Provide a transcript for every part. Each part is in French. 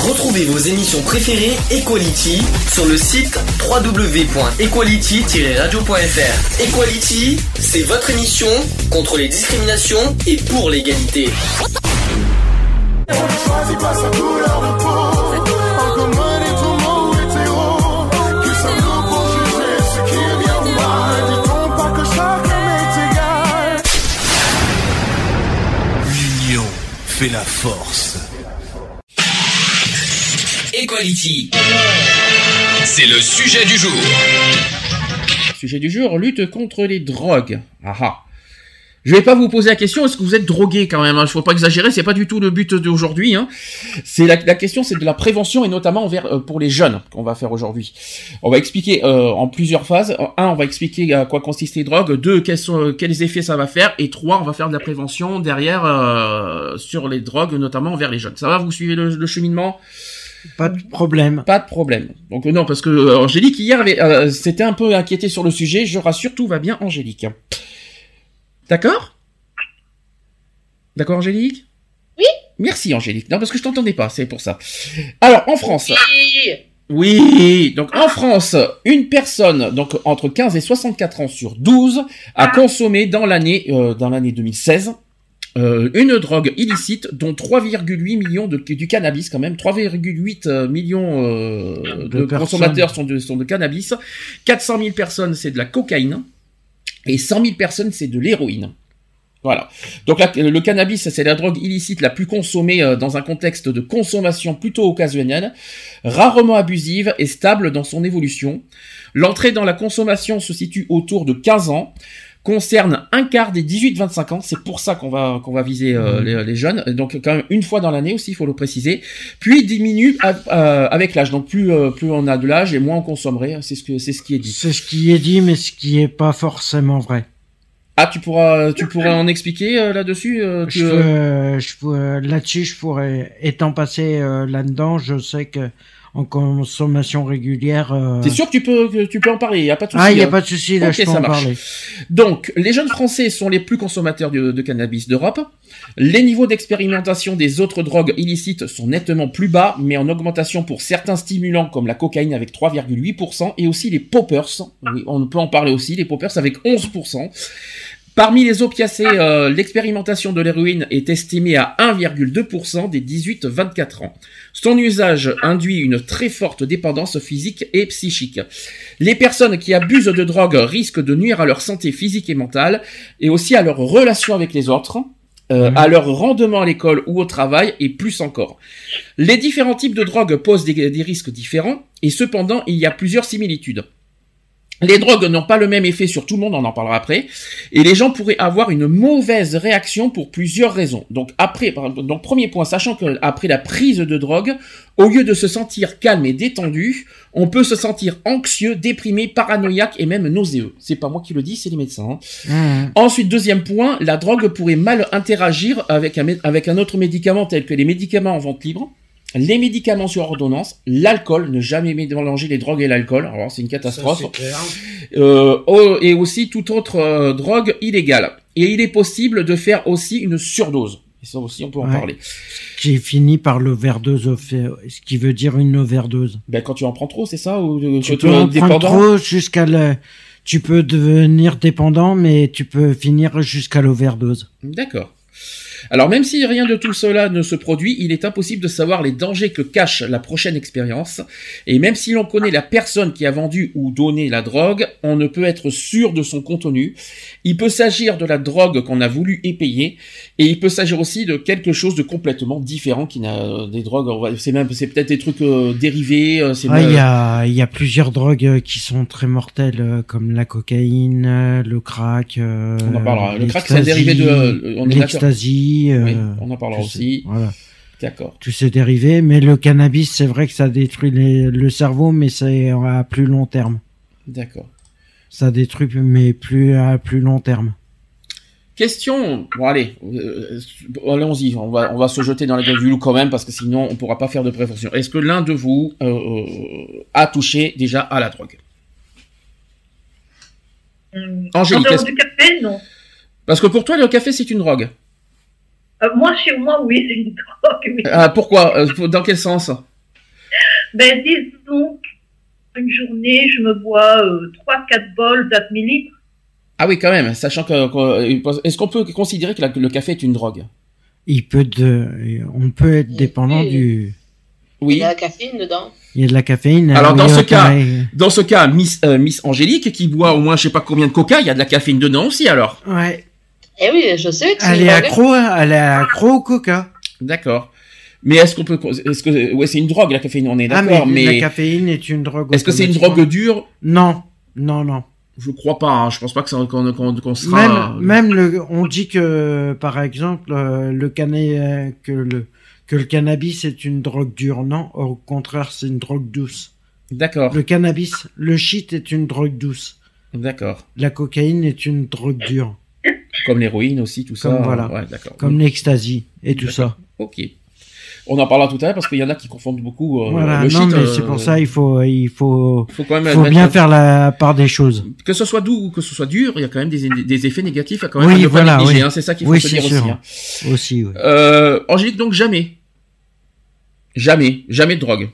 Retrouvez vos émissions préférées Equality sur le site www.equality-radio.fr. Equality, c'est votre émission contre les discriminations et pour l'égalité. On ne choisit pas sa couleur de peau. En commun et tout mot hétéro. Qui sommes-nous pour juger ce qui est bien ou mal? Dit-on pas que chacun est égal? L'union fait la force. Equality, c'est le sujet du jour. Sujet du jour, lutte contre les drogues. Je vais pas vous poser la question, est-ce que vous êtes drogué quand même, hein. Faut pas exagérer, c'est pas du tout le but d'aujourd'hui, hein. C'est la question, c'est de la prévention et notamment pour les jeunes qu'on va faire aujourd'hui. On va expliquer en plusieurs phases. On va expliquer à quoi consistent les drogues. 2, quels effets ça va faire. Et 3, on va faire de la prévention derrière sur les drogues, notamment envers les jeunes. Ça va, vous suivez le cheminement? Pas de problème. Pas de problème. Donc non, parce que Angélique hier s'était un peu inquiétée sur le sujet. Je rassure, tout va bien, Angélique. D'accord ? D'accord, Angélique ? Oui. Merci, Angélique. Non, parce que je t'entendais pas, c'est pour ça. Alors, en France... Oui. Donc, en France, une personne, donc, entre 15 et 64 ans sur 12, a consommé dans l'année 2016, une drogue illicite, dont 3,8 millions du cannabis, quand même. 3,8 millions de consommateurs sont de cannabis. 400 000 personnes, c'est de la cocaïne. Et 100 000 personnes, c'est de l'héroïne. Voilà. Donc le cannabis, c'est la drogue illicite la plus consommée dans un contexte de consommation plutôt occasionnelle, rarement abusive et stable dans son évolution. L'entrée dans la consommation se situe autour de 15 ans, concerne un quart des 18-25 ans, c'est pour ça qu'on va viser les jeunes, donc quand même une fois dans l'année aussi, il faut le préciser, puis diminue avec l'âge, donc plus on a de l'âge et moins on consommerait, c'est ce qui est dit. C'est ce qui est dit, mais ce qui est pas forcément vrai. Ah, tu pourras en expliquer là-dessus là-dessus, je pourrais, étant passé là-dedans, je sais que en consommation régulière. T'es sûr que tu peux en parler, y a pas de souci. Ah, y a pas de souci, là, je peux en parler. Donc, les jeunes Français sont les plus consommateurs de cannabis d'Europe. Les niveaux d'expérimentation des autres drogues illicites sont nettement plus bas, mais en augmentation pour certains stimulants comme la cocaïne avec 3,8% et aussi les poppers. Oui, on peut en parler aussi, les poppers avec 11%. Parmi les opiacés, l'expérimentation de l'héroïne est estimée à 1,2% des 18-24 ans. Son usage induit une très forte dépendance physique et psychique. Les personnes qui abusent de drogue risquent de nuire à leur santé physique et mentale, et aussi à leur relation avec les autres, à leur rendement à l'école ou au travail, et plus encore. Les différents types de drogues posent des risques différents, et cependant, il y a plusieurs similitudes. Les drogues n'ont pas le même effet sur tout le monde, on en parlera après, et les gens pourraient avoir une mauvaise réaction pour plusieurs raisons. Donc premier point, sachant qu'après la prise de drogue, au lieu de se sentir calme et détendu, on peut se sentir anxieux, déprimé, paranoïaque et même nauséeux. C'est pas moi qui le dis, c'est les médecins. Ensuite, deuxième point, la drogue pourrait mal interagir avec un autre médicament tel que les médicaments en vente libre. Les médicaments sur ordonnance, l'alcool, ne jamais mélanger les drogues et l'alcool, alors c'est une catastrophe. Ça, c'est clair. Et aussi toute autre drogue illégale. Et il est possible de faire aussi une surdose. Et ça aussi, on peut en parler. J'ai fini par l'overdose, ce qui veut dire une overdose. Ben, quand tu en prends trop, c'est ça? Tu peux en prendre trop tu peux devenir dépendant, mais tu peux finir jusqu'à l'overdose. D'accord. Alors même si rien de tout cela ne se produit, il est impossible de savoir les dangers que cache la prochaine expérience. Et même si l'on connaît la personne qui a vendu ou donné la drogue, on ne peut être sûr de son contenu. Il peut s'agir de la drogue qu'on a voulu épayer, et il peut s'agir aussi de quelque chose de complètement différent qui n'a des drogues. C'est peut-être des trucs dérivés. Il y a plusieurs drogues qui sont très mortelles, comme la cocaïne, le crack. On en parlera. Le crack, c'est un dérivé de l'ecstasy. Oui, on en parlera aussi. Voilà. D'accord. Tous ces dérivés, mais le cannabis, c'est vrai que ça détruit le cerveau, mais c'est à plus long terme. D'accord. Ça détruit, mais à plus long terme. Question. Bon, allez, allons-y. On va se jeter dans la gueule du loup quand même, parce que sinon, on pourra pas faire de prévention. Est-ce que l'un de vous a touché déjà à la drogue? Angélique. En dehors du café, non. Parce que pour toi, le café, c'est une drogue. Moi, chez moi, oui, c'est une drogue. Oui. Pourquoi? Dans quel sens? Ben, disons qu'une journée, je me bois 3-4 bols d'1 demi-litre. Ah oui, quand même, sachant est-ce qu'on peut considérer que le café est une drogue? On peut être dépendant du... Oui. Il y a de la caféine dedans. Il y a de la caféine. Alors dans ce cas, Miss Angélique qui boit au moins je sais pas combien de coca, il y a de la caféine dedans aussi alors. Ouais. Eh oui, je sais que c'est elle est accro au coca. D'accord. Mais est-ce que ouais, c'est une drogue la caféine, on est d'accord, mais la caféine est une drogue. Est-ce que c'est une drogue dure? Non. Je crois pas, hein. Je pense pas que qu'on sera on dit que par exemple que le cannabis est une drogue dure. Non, au contraire, c'est une drogue douce. D'accord. Le cannabis, le shit est une drogue douce. D'accord. La cocaïne est une drogue dure. Comme l'héroïne aussi, tout ça. Voilà. Ouais, d'accord. Comme l'ecstasy et tout ça. Ok. On en parlera tout à l'heure parce qu'il y en a qui confondent beaucoup voilà, le shit. Mais c'est pour ça il faut quand même bien faire la part des choses. Que ce soit doux ou que ce soit dur, il y a quand même des effets négatifs à quand même oui, ne pas négliger. Oui. Hein, c'est ça qu'il faut se dire sûr. aussi. Hein. Aussi, oui. Angélique, donc jamais de drogue.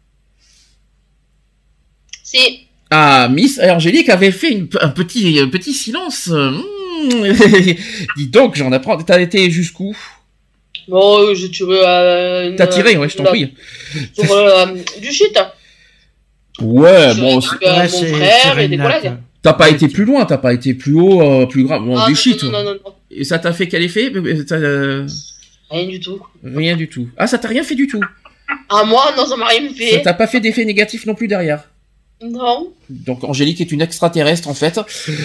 Si. Ah, Miss Angélique avait fait un petit silence. Dis donc, j'en apprends. T'as été jusqu'où? Bon, j'ai tiré. T'as tiré, ouais, je t'en prie. Sur du shit. Ouais, bon. Mon frère et des collègues. T'as pas été plus loin, t'as pas été plus haut, plus grave. Bon, du shit. Non. Et ça t'a fait quel effet? Rien du tout. Rien du tout. Ah, ça t'a rien fait du tout? Ah, moi, non, ça m'a rien fait. Ça t'a pas fait d'effet négatif non plus derrière? Non. Donc Angélique est une extraterrestre en fait.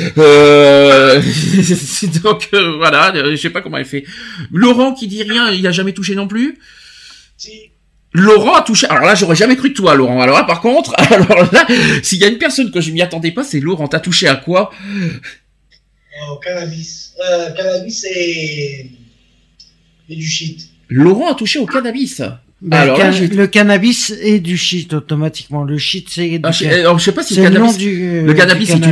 Donc voilà, je sais pas comment elle fait. Laurent qui dit rien, il a jamais touché non plus. Si. Laurent a touché. Alors là, j'aurais jamais cru de toi, Laurent. Alors là, par contre, s'il y a une personne que je m'y attendais pas, c'est Laurent. T'as touché à quoi? Cannabis. Cannabis et du shit. Laurent a touché au cannabis. Alors, le cannabis est du shit automatiquement. Le shit, c'est. Alors, je sais pas si le cannabis, c'est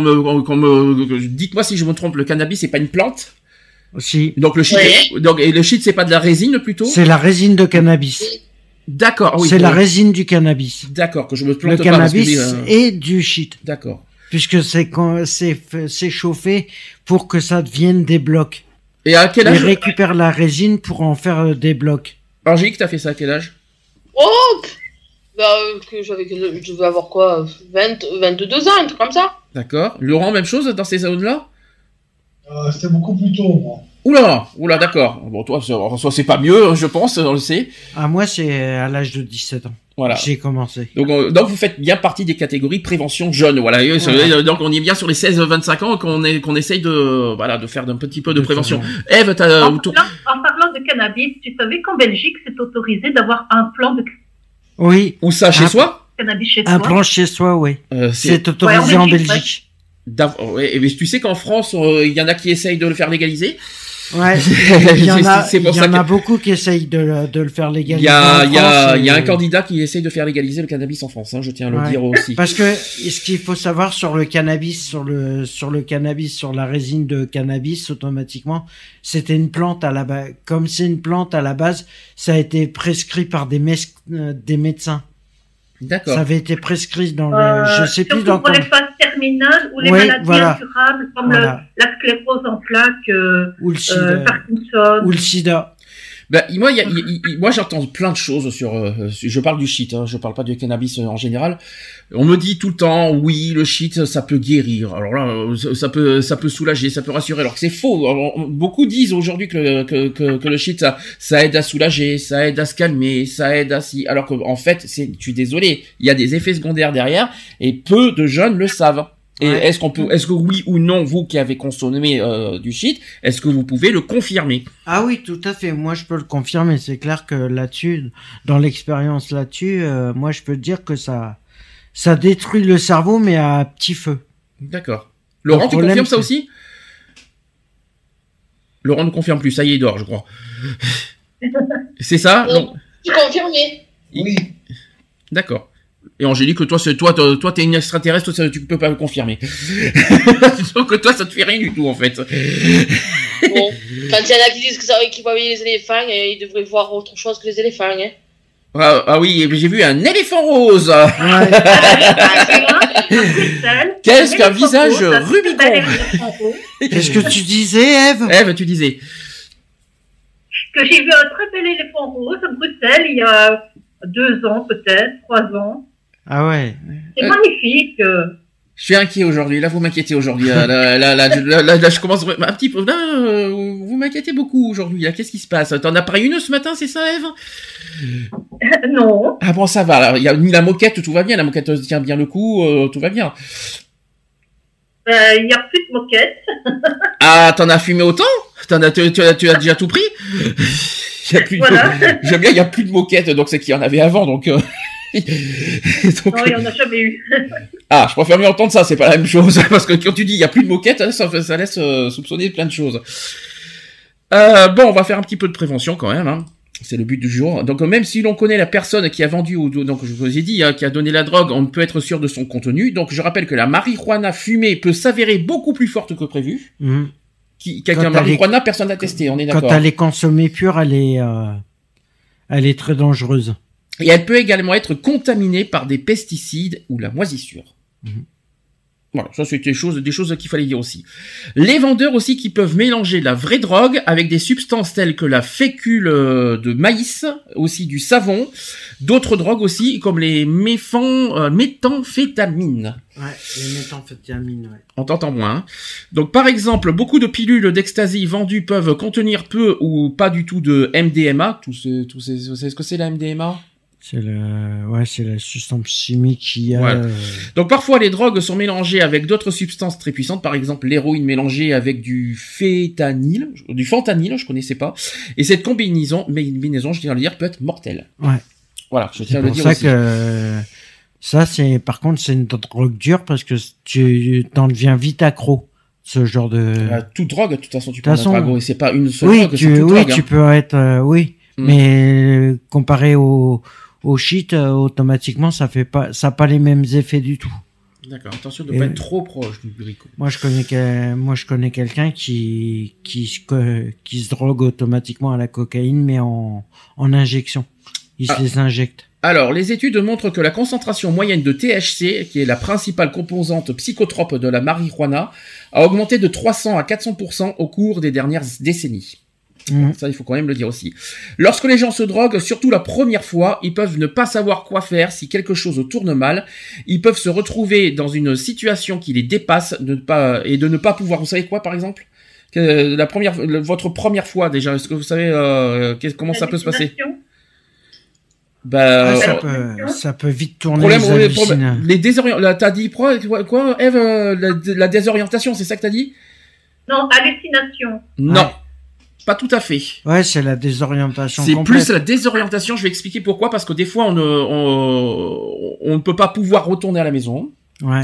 une. Dites-moi si je me trompe. Le cannabis, c'est pas une plante. Si. Donc le shit, et le shit, c'est pas de la résine plutôt. C'est la résine de cannabis. D'accord. Oui, c'est la résine du cannabis. D'accord, que je me plante pas. Le cannabis est du shit. D'accord. Puisque c'est chauffé pour que ça devienne des blocs. Et à quel âge? Il récupère la résine pour en faire des blocs. Angélique, t'as fait ça à quel âge? Oh, je devais avoir quoi, 22 ans, un truc comme ça. D'accord. Laurent, même chose dans ces zones-là? C'était beaucoup plus tôt, moi. Oula, d'accord. Bon, toi, c'est pas mieux, je pense, on le sait. Ah, moi, c'est à l'âge de 17 ans. Voilà. J'ai commencé. Donc vous faites bien partie des catégories prévention jeune, voilà. Donc on est bien sur les 16-25 ans qu'on essaye de faire un petit peu de prévention. Ève, en parlant de cannabis, tu savais qu'en Belgique, c'est autorisé d'avoir un plan de... Oui. Où ça, chez soi? Cannabis chez soi. Un plan chez soi, oui. C'est autorisé en Belgique. Ouais. Et tu sais qu'en France, il y en a qui essayent de le faire légaliser. Ouais, il y en a beaucoup qui essayent de le faire légaliser. Il y a un candidat qui essaye de faire légaliser le cannabis en France, hein, je tiens à le dire aussi. Parce que ce qu'il faut savoir sur le cannabis, sur la résine de cannabis, automatiquement, c'était une plante à la base. Comme c'est une plante à la base, ça a été prescrit par des médecins. D'accord. Ça avait été prescrit dans je sais plus dans pour les phases terminales ou les maladies incurables comme la sclérose en plaques, ou le sida, Parkinson, ou le sida. Ben, moi, j'entends plein de choses je parle du shit, hein, je parle pas du cannabis en général. On me dit tout le temps, oui, le shit, ça peut guérir. Alors là, ça peut soulager, ça peut rassurer. Alors que c'est faux. Alors, beaucoup disent aujourd'hui que le shit, ça aide à soulager, ça aide à se calmer, ça aide à si. Alors qu'en fait, je suis désolé, il y a des effets secondaires derrière et peu de jeunes le savent. Et est-ce que oui ou non, vous qui avez consommé du shit, est-ce que vous pouvez le confirmer? Ah oui, tout à fait. Moi, je peux le confirmer. C'est clair que là-dessus, dans l'expérience là-dessus, moi, je peux te dire que ça détruit le cerveau, mais à petit feu. D'accord. Laurent, tu confirmes ça aussi? Laurent ne confirme plus. Ça y est, il dort, je crois. C'est ça? Non. Tu confirmes? Oui. D'accord. Et Angélique, toi, t'es une extraterrestre, tu peux pas le confirmer. Donc toi, ça te fait rien du tout, en fait. Bon, quand il y en a qui disent qu'ils voient les éléphants, ils devraient voir autre chose que les éléphants, hein. Ah oui, j'ai vu un éléphant rose. Ouais. Qu'est-ce qu'un visage Rubicon. Qu'est-ce que tu disais, Ève? Ève, tu disais. Que j'ai vu un très bel éléphant rose à Bruxelles il y a 2 ans peut-être, 3 ans. Ah ouais. C'est magnifique. Je suis inquiet aujourd'hui. Là, vous m'inquiétez aujourd'hui. Là, je commence un petit peu. Là, vous m'inquiétez beaucoup aujourd'hui. Là, qu'est-ce qui se passe? T'en as pris une ce matin, c'est ça, Ève? Non. Ah bon, ça va. Alors, il y a la moquette, tout va bien. La moquette tient bien le coup, tout va bien. Il n'y a plus de moquette. Ah, t'en as fumé autant? Tu as déjà tout pris? Il y a plus Voilà. J'aime bien, il y a plus de moquette, donc c'est qu'il y en avait avant, donc. Donc, Non, il n'y en a jamais eu. Ah, je préfère mieux entendre ça, c'est pas la même chose, parce que quand tu dis il y a plus de moquette, ça laisse soupçonner plein de choses. Bon, on va faire un petit peu de prévention quand même, hein. C'est le but du jour. Donc même si l'on connaît la personne qui a vendu, ou donc je vous ai dit, hein, qui a donné la drogue, on ne peut être sûr de son contenu. Donc je rappelle que la marijuana fumée peut s'avérer beaucoup plus forte que prévu. Mmh. Quelqu'un marijuana, personne n'a testé, on est d'accord. Quand elle est consommée pure, elle est très dangereuse. Et elle peut également être contaminée par des pesticides ou la moisissure. Mmh. Voilà, ça c'est des choses qu'il fallait dire aussi. Les vendeurs aussi qui peuvent mélanger la vraie drogue avec des substances telles que la fécule de maïs, aussi du savon, d'autres drogues aussi comme les méthamphétamines. Ouais, les méthamphétamines, ouais. On t'entend moins. Hein. Donc par exemple, beaucoup de pilules d'ecstasy vendues peuvent contenir peu ou pas du tout de MDMA. Vous savez ce que c'est la MDMA ? C'est la substance chimique qui a... Voilà. Donc parfois les drogues sont mélangées avec d'autres substances très puissantes, par exemple l'héroïne mélangée avec du fentanyl, je connaissais pas. Et cette combinaison, je tiens à le dire, peut être mortelle. Ouais. Voilà, je tiens à le dire aussi. aussi. Ça par contre c'est une drogue dure parce que tu t'en deviens vite accro. Ce genre de... Toute drogue, de toute façon, tu peux être accro, et c'est pas une seule drogue, c'est toute oui, drogue. tu peux être, mais comparé au shit, automatiquement, ça a pas les mêmes effets du tout. D'accord. Attention de pas être trop proche du bricot. Moi, je connais quelqu'un qui se drogue automatiquement à la cocaïne, mais en injection. Il se les injecte. Alors, les études montrent que la concentration moyenne de THC, qui est la principale composante psychotrope de la marijuana, a augmenté de 300 à 400% au cours des dernières décennies. Ça, il faut quand même le dire aussi. Lorsque les gens se droguent, surtout la première fois, ils peuvent ne pas savoir quoi faire si quelque chose tourne mal. Ils peuvent se retrouver dans une situation qui les dépasse de ne pas pouvoir. Vous savez quoi, par exemple? Votre première fois déjà. Est-ce que vous savez comment ça peut se passer? Ça peut vite tourner. Les désorientations. T'as dit quoi, Ève? La désorientation, c'est ça que t'as dit? Non, hallucination. Non. Ouais. Pas tout à fait. Ouais, c'est la désorientation. C'est complète. plus la désorientation. Je vais expliquer pourquoi. Parce que des fois, on ne peut pas pouvoir retourner à la maison. Ouais.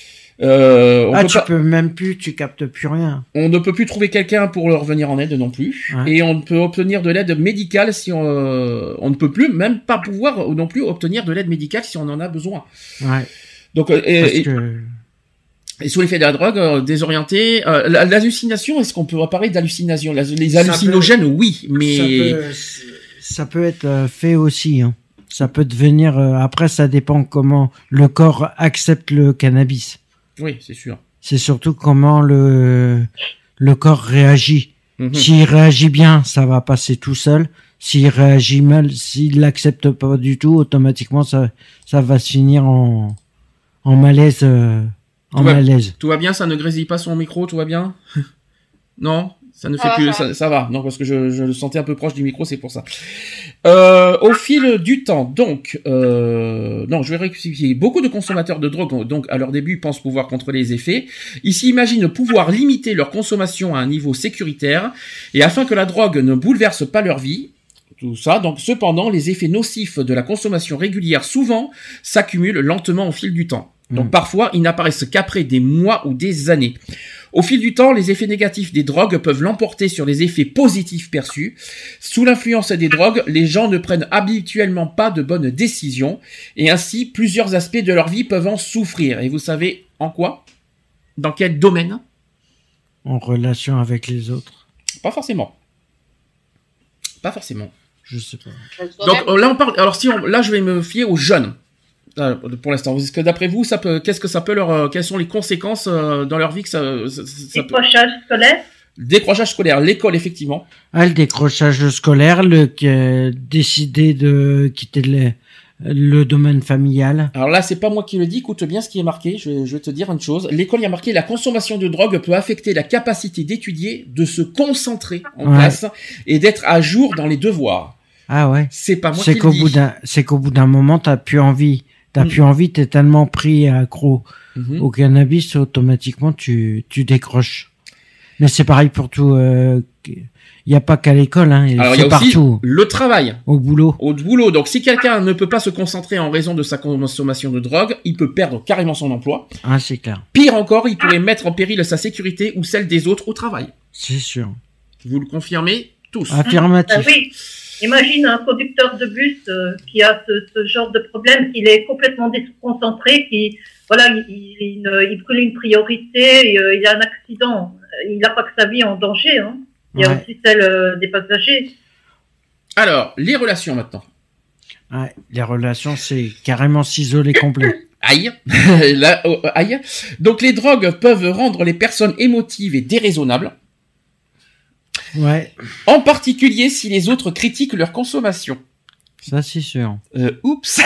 Tu captes plus rien. On ne peut plus trouver quelqu'un pour leur venir en aide non plus. Ouais. Et on peut obtenir de l'aide médicale si on ne peut plus, même pas pouvoir non plus obtenir de l'aide médicale si on en a besoin. Ouais. Donc, et sous l'effet de la drogue, désorienté, l'hallucination, est-ce qu'on peut parler d'hallucination? Les hallucinogènes, oui, mais... Ça peut être fait aussi, hein. Ça peut devenir... après, ça dépend comment le corps accepte le cannabis. Oui, c'est sûr. C'est surtout comment le corps réagit. Mm-hmm. S'il réagit bien, ça va passer tout seul. S'il réagit mal, s'il l'accepte pas du tout, automatiquement, ça va se finir en malaise... Tout va bien, ça ne grésille pas son micro, tout va bien? Non, ça ne fait plus, ça va. Non, parce que je le sentais un peu proche du micro, c'est pour ça. Au fil du temps, donc, non, je vais rectifier. Beaucoup de consommateurs de drogue, donc, à leur début, pensent pouvoir contrôler les effets. Ils s'imaginent pouvoir limiter leur consommation à un niveau sécuritaire, et afin que la drogue ne bouleverse pas leur vie, tout ça. Donc, cependant, les effets nocifs de la consommation régulière, souvent, s'accumulent lentement au fil du temps. Donc parfois, ils n'apparaissent qu'après des mois ou des années. Au fil du temps, les effets négatifs des drogues peuvent l'emporter sur les effets positifs perçus. Sous l'influence des drogues, les gens ne prennent habituellement pas de bonnes décisions et ainsi, plusieurs aspects de leur vie peuvent en souffrir. Et vous savez en quoi? Dans quel domaine? En relation avec les autres. Pas forcément. Pas forcément. Je sais pas. Donc là on parle. Alors là je vais me fier aux jeunes. Pour l'instant, est-ce que d'après vous, qu'est-ce que ça peut quelles sont les conséquences dans leur vie que ça peut... Décrochage scolaire. Décrochage scolaire, l'école effectivement. Ah, le décrochage scolaire, décider de quitter le domaine familial. Alors là, c'est pas moi qui le dis, écoute bien ce qui est marqué, je vais te dire une chose. L'école y a marqué: la consommation de drogue peut affecter la capacité d'étudier, de se concentrer en classe et d'être à jour dans les devoirs. Ah ouais. C'est pas moi qui le dis. C'est qu'au bout d'un moment, t'as plus envie. T'es tellement pris accro au cannabis, automatiquement tu décroches. Mais c'est pareil pour tout. Il y a pas qu'à l'école, hein. Alors il y a aussi partout. Le travail. Au boulot. Donc si quelqu'un ne peut pas se concentrer en raison de sa consommation de drogue, il peut perdre carrément son emploi. Ah, c'est clair. Pire encore, il pourrait mettre en péril sa sécurité ou celle des autres au travail. C'est sûr. Vous le confirmez tous? Affirmatif. Ah oui. Imagine un conducteur de bus qui a ce genre de problème, qu'il est complètement déconcentré, il brûle une priorité, il a un accident. Il n'a pas que sa vie en danger, hein. Il y a aussi celle des passagers. Alors, les relations maintenant. Ouais, les relations, c'est carrément s'isoler complet. Aïe. Aïe. Donc les drogues peuvent rendre les personnes émotives et déraisonnables. Ouais. En particulier si les autres critiquent leur consommation. Ça, c'est sûr. Oups.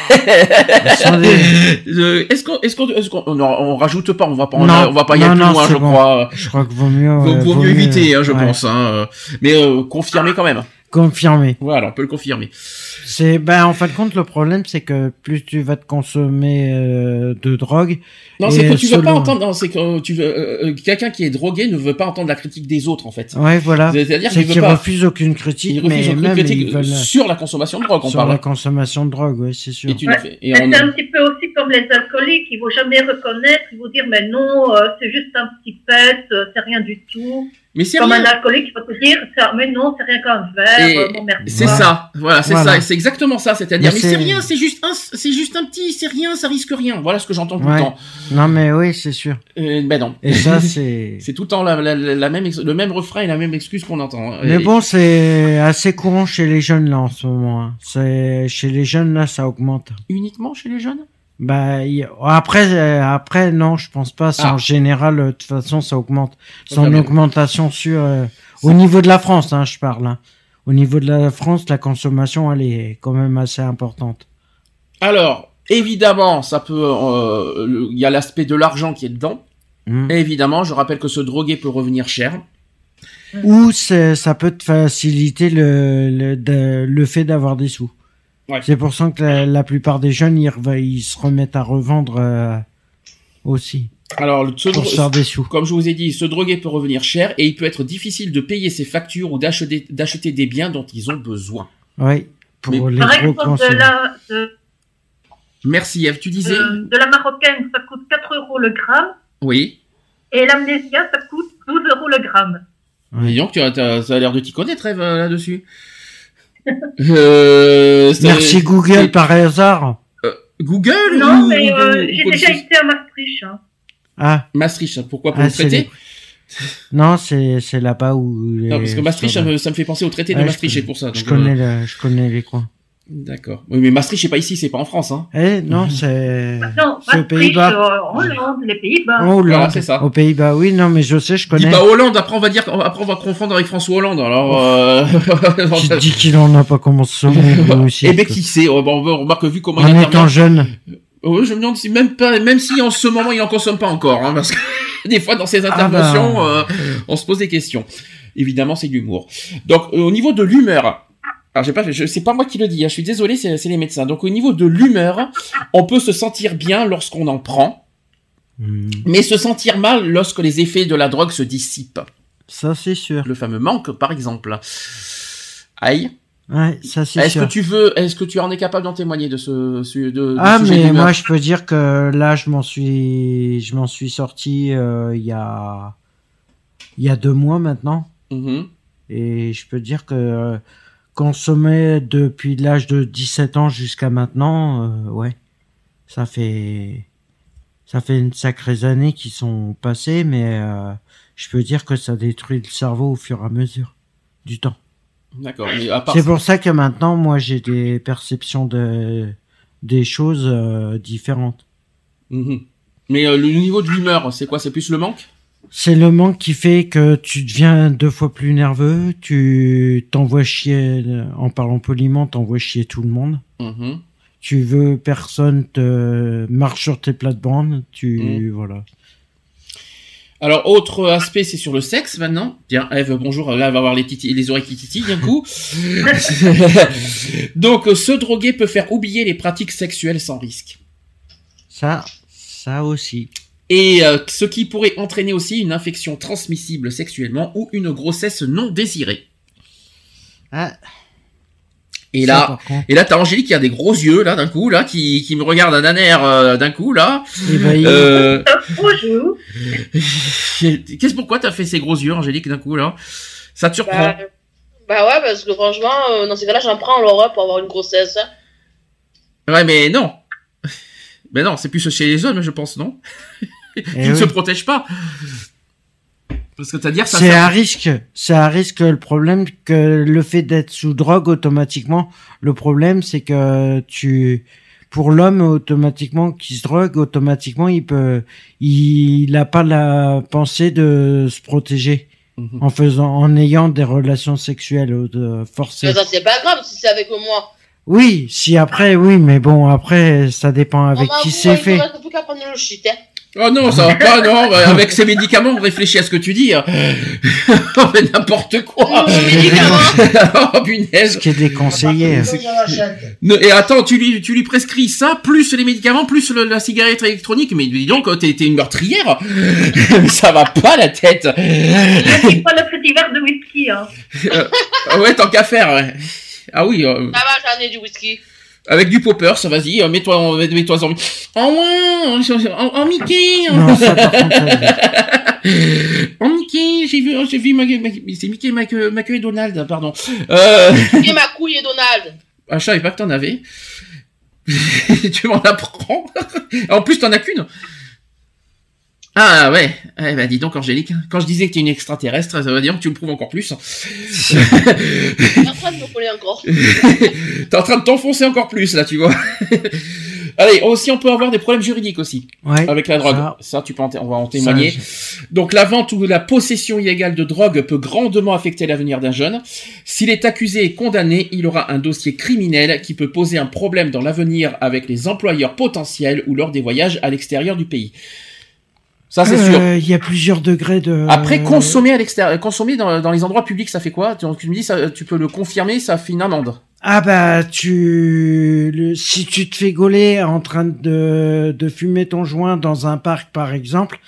Est-ce qu'on on rajoute pas, on va pas y aller plus loin, je crois. Je crois que vaut mieux éviter, hein, je pense, hein. Mais confirmer quand même. Confirmer. Voilà, on peut le confirmer. En fin de compte, le problème, c'est que plus tu vas te consommer de drogue. Non, c'est que tu veux pas entendre. Non, c'est que tu veux quelqu'un qui est drogué ne veut pas entendre la critique des autres, en fait. Ouais, voilà. C'est-à-dire qu'il refuse aucune critique, sur la consommation de drogue. On sur parle. La consommation de drogue, oui, c'est sûr. C'est un petit peu aussi comme les alcooliques. Ils vont jamais reconnaître. Ils vont dire mais non, c'est juste un petit pet, c'est rien du tout. Mais c'est comme rien. Un alcoolique, il va te dire, mais non, c'est rien qu'un verre, c'est ça, voilà, ça, c'est exactement ça, c'est-à-dire, mais c'est rien, c'est juste un petit, c'est rien, ça risque rien, voilà ce que j'entends tout le temps. Non, mais oui, c'est sûr. Ben non. Et ça, c'est tout le temps le même refrain et la même excuse qu'on entend. Mais bon, c'est assez courant chez les jeunes, là, en ce moment, hein. Chez les jeunes, là, ça augmente. Uniquement chez les jeunes? Après, non, je pense pas. En général, de toute façon, ça augmente. C'est en augmentation au niveau de la France, hein, je parle. Hein. Au niveau de la France, la consommation, elle est quand même assez importante. Alors, évidemment, ça peut, il y a l'aspect de l'argent qui est dedans. Et évidemment, je rappelle que se droguer peut revenir cher. Ou ça peut te faciliter le fait d'avoir des sous. Ouais. C'est pour ça que la plupart des jeunes, ils se remettent à revendre aussi. Alors, pour faire des sous. Comme je vous ai dit, se droguer peut revenir cher et il peut être difficile de payer ses factures ou d'acheter des biens dont ils ont besoin. Oui, pour les gros consommateurs. Merci Eve, tu disais de la marocaine, ça coûte 4 € le gramme. Oui. Et l'amnésia, ça coûte 12 € le gramme. Oui. Donc, ça a l'air de t'y connaître, Eve, là-dessus. Merci Google par hasard. Google? Non, mais j'ai déjà été à Maastricht. Hein. Ah. Maastricht, pourquoi? Pour le traité? Non, c'est là-bas où. Non, parce que Maastricht, ça me fait penser au traité de Maastricht, c'est pour ça. Donc, je connais les coins. D'accord. Oui, mais Maastricht, c'est pas ici, c'est pas en France, hein. Non, c'est. Non, aux Pays-Bas. Hollande, les Pays-Bas. Hollande, voilà, c'est ça. Aux Pays-Bas, oui, non, mais je sais, je connais. Dis pas Hollande, après on va confondre avec François Hollande, alors, Tu dis qu'il en a pas commencé aussi. Eh ben, qui sait? On remarque, vu comment il étant jeune. Je me demande si même si en ce moment il en consomme pas encore, hein, parce que des fois dans ses interventions, on se pose des questions. Évidemment, c'est de l'humour. Donc, au niveau de l'humeur, alors c'est pas moi qui le dis, hein, je suis désolé, c'est les médecins. Donc au niveau de l'humeur, on peut se sentir bien lorsqu'on en prend, mais se sentir mal lorsque les effets de la drogue se dissipent. Ça c'est sûr. Le fameux manque, par exemple. Aïe. Ouais, ça c'est sûr. Est-ce que tu en es capable d'en témoigner de ce sujet mais moi je peux dire que là je m'en suis sorti il y a 2 mois maintenant. Et je peux dire que consommer depuis l'âge de 17 ans jusqu'à maintenant, ouais, ça fait une sacrée année qui sont passées, mais je peux dire que ça détruit le cerveau au fur et à mesure du temps. D'accord. Mais à part C'est pour ça que maintenant, moi, j'ai des perceptions des choses différentes. Mhm. Mais le niveau de l'humeur, c'est quoi? C'est plus le manque? C'est le manque qui fait que tu deviens 2 fois plus nerveux, tu t'envoies chier, en parlant poliment, t'envoies chier tout le monde. Mhm. Tu veux personne te marche sur tes plates-bandes, voilà. Alors, autre aspect, c'est sur le sexe, maintenant. Tiens, Eve, bonjour. Là, elle va avoir les oreilles qui titillent, d'un coup. Donc, se droguer peut faire oublier les pratiques sexuelles sans risque. Ça aussi. Et ce qui pourrait entraîner aussi une infection transmissible sexuellement ou une grossesse non désirée. Ah. Et Ça, là, par contre. t'as Angélique qui a des gros yeux, là, d'un coup, là, qui me regarde d'un air, d'un coup, là. Eh ben, Bonjour. Pourquoi t'as fait ces gros yeux, Angélique, d'un coup, là? Ça te surprend? Bah ouais, parce que franchement, dans ces cas-là, j'en prends Laura pour avoir une grossesse. Ouais, mais non. Mais non, c'est plus chez les hommes, je pense, non? Qui ne oui. se protègent pas. Parce que c'est-à-dire, ça C'est un risque. C'est un risque. Le problème que le fait d'être sous drogue automatiquement, le problème c'est que pour l'homme automatiquement qui se drogue automatiquement, il a pas la pensée de se protéger en ayant des relations sexuelles forcées. Mais ça, c'est pas grave si c'est avec moi. Oui, si après, oui, mais bon, après, ça dépend avec qui c'est fait. Il ne plus qu'à prendre le shit, hein. Oh non, ça va pas, non. Avec ces médicaments, on réfléchit à ce que tu dis. On fait n'importe quoi. Oh, punaise. Ce qui est déconseillé. Et attends, tu lui prescris ça, plus les médicaments, plus la cigarette électronique. Mais dis donc, t'es une meurtrière. Ça va pas la tête. C'est pas le petit verre de whisky, hein. Ouais, tant qu'à faire, ouais. Ah oui. Ça va, j'en ai du whisky. Avec du popper, ça vas-y, mets-toi en... Oh ouais, en Mickey. Non, ça par contre, En Mickey, j'ai vu c'est Mickey, Mickey et Donald, pardon. Et ma couille et Donald. Ah, je savais pas que t'en avais. Tu m'en apprends. En plus, t'en as qu'une. Ah ouais, eh ben dis donc Angélique, quand je disais que t'es une extraterrestre, ça veut dire que tu me prouves encore plus. T'es en train de me coller encore. T'es en train de t'enfoncer encore plus là, tu vois. Allez, aussi on peut avoir des problèmes juridiques aussi ouais, avec la drogue. Ça tu peux on va en témoigner. Donc la vente ou la possession illégale de drogue peut grandement affecter l'avenir d'un jeune. S'il est accusé et condamné, il aura un dossier criminel qui peut poser un problème dans l'avenir avec les employeurs potentiels ou lors des voyages à l'extérieur du pays. Ça, c'est sûr. Il y a plusieurs degrés de... Après, consommer à l'extérieur, consommer dans les endroits publics, ça fait quoi? Tu me dis, ça, tu peux le confirmer, ça fait une amende. Ah bah, si tu te fais gauler en train de fumer ton joint dans un parc, par exemple,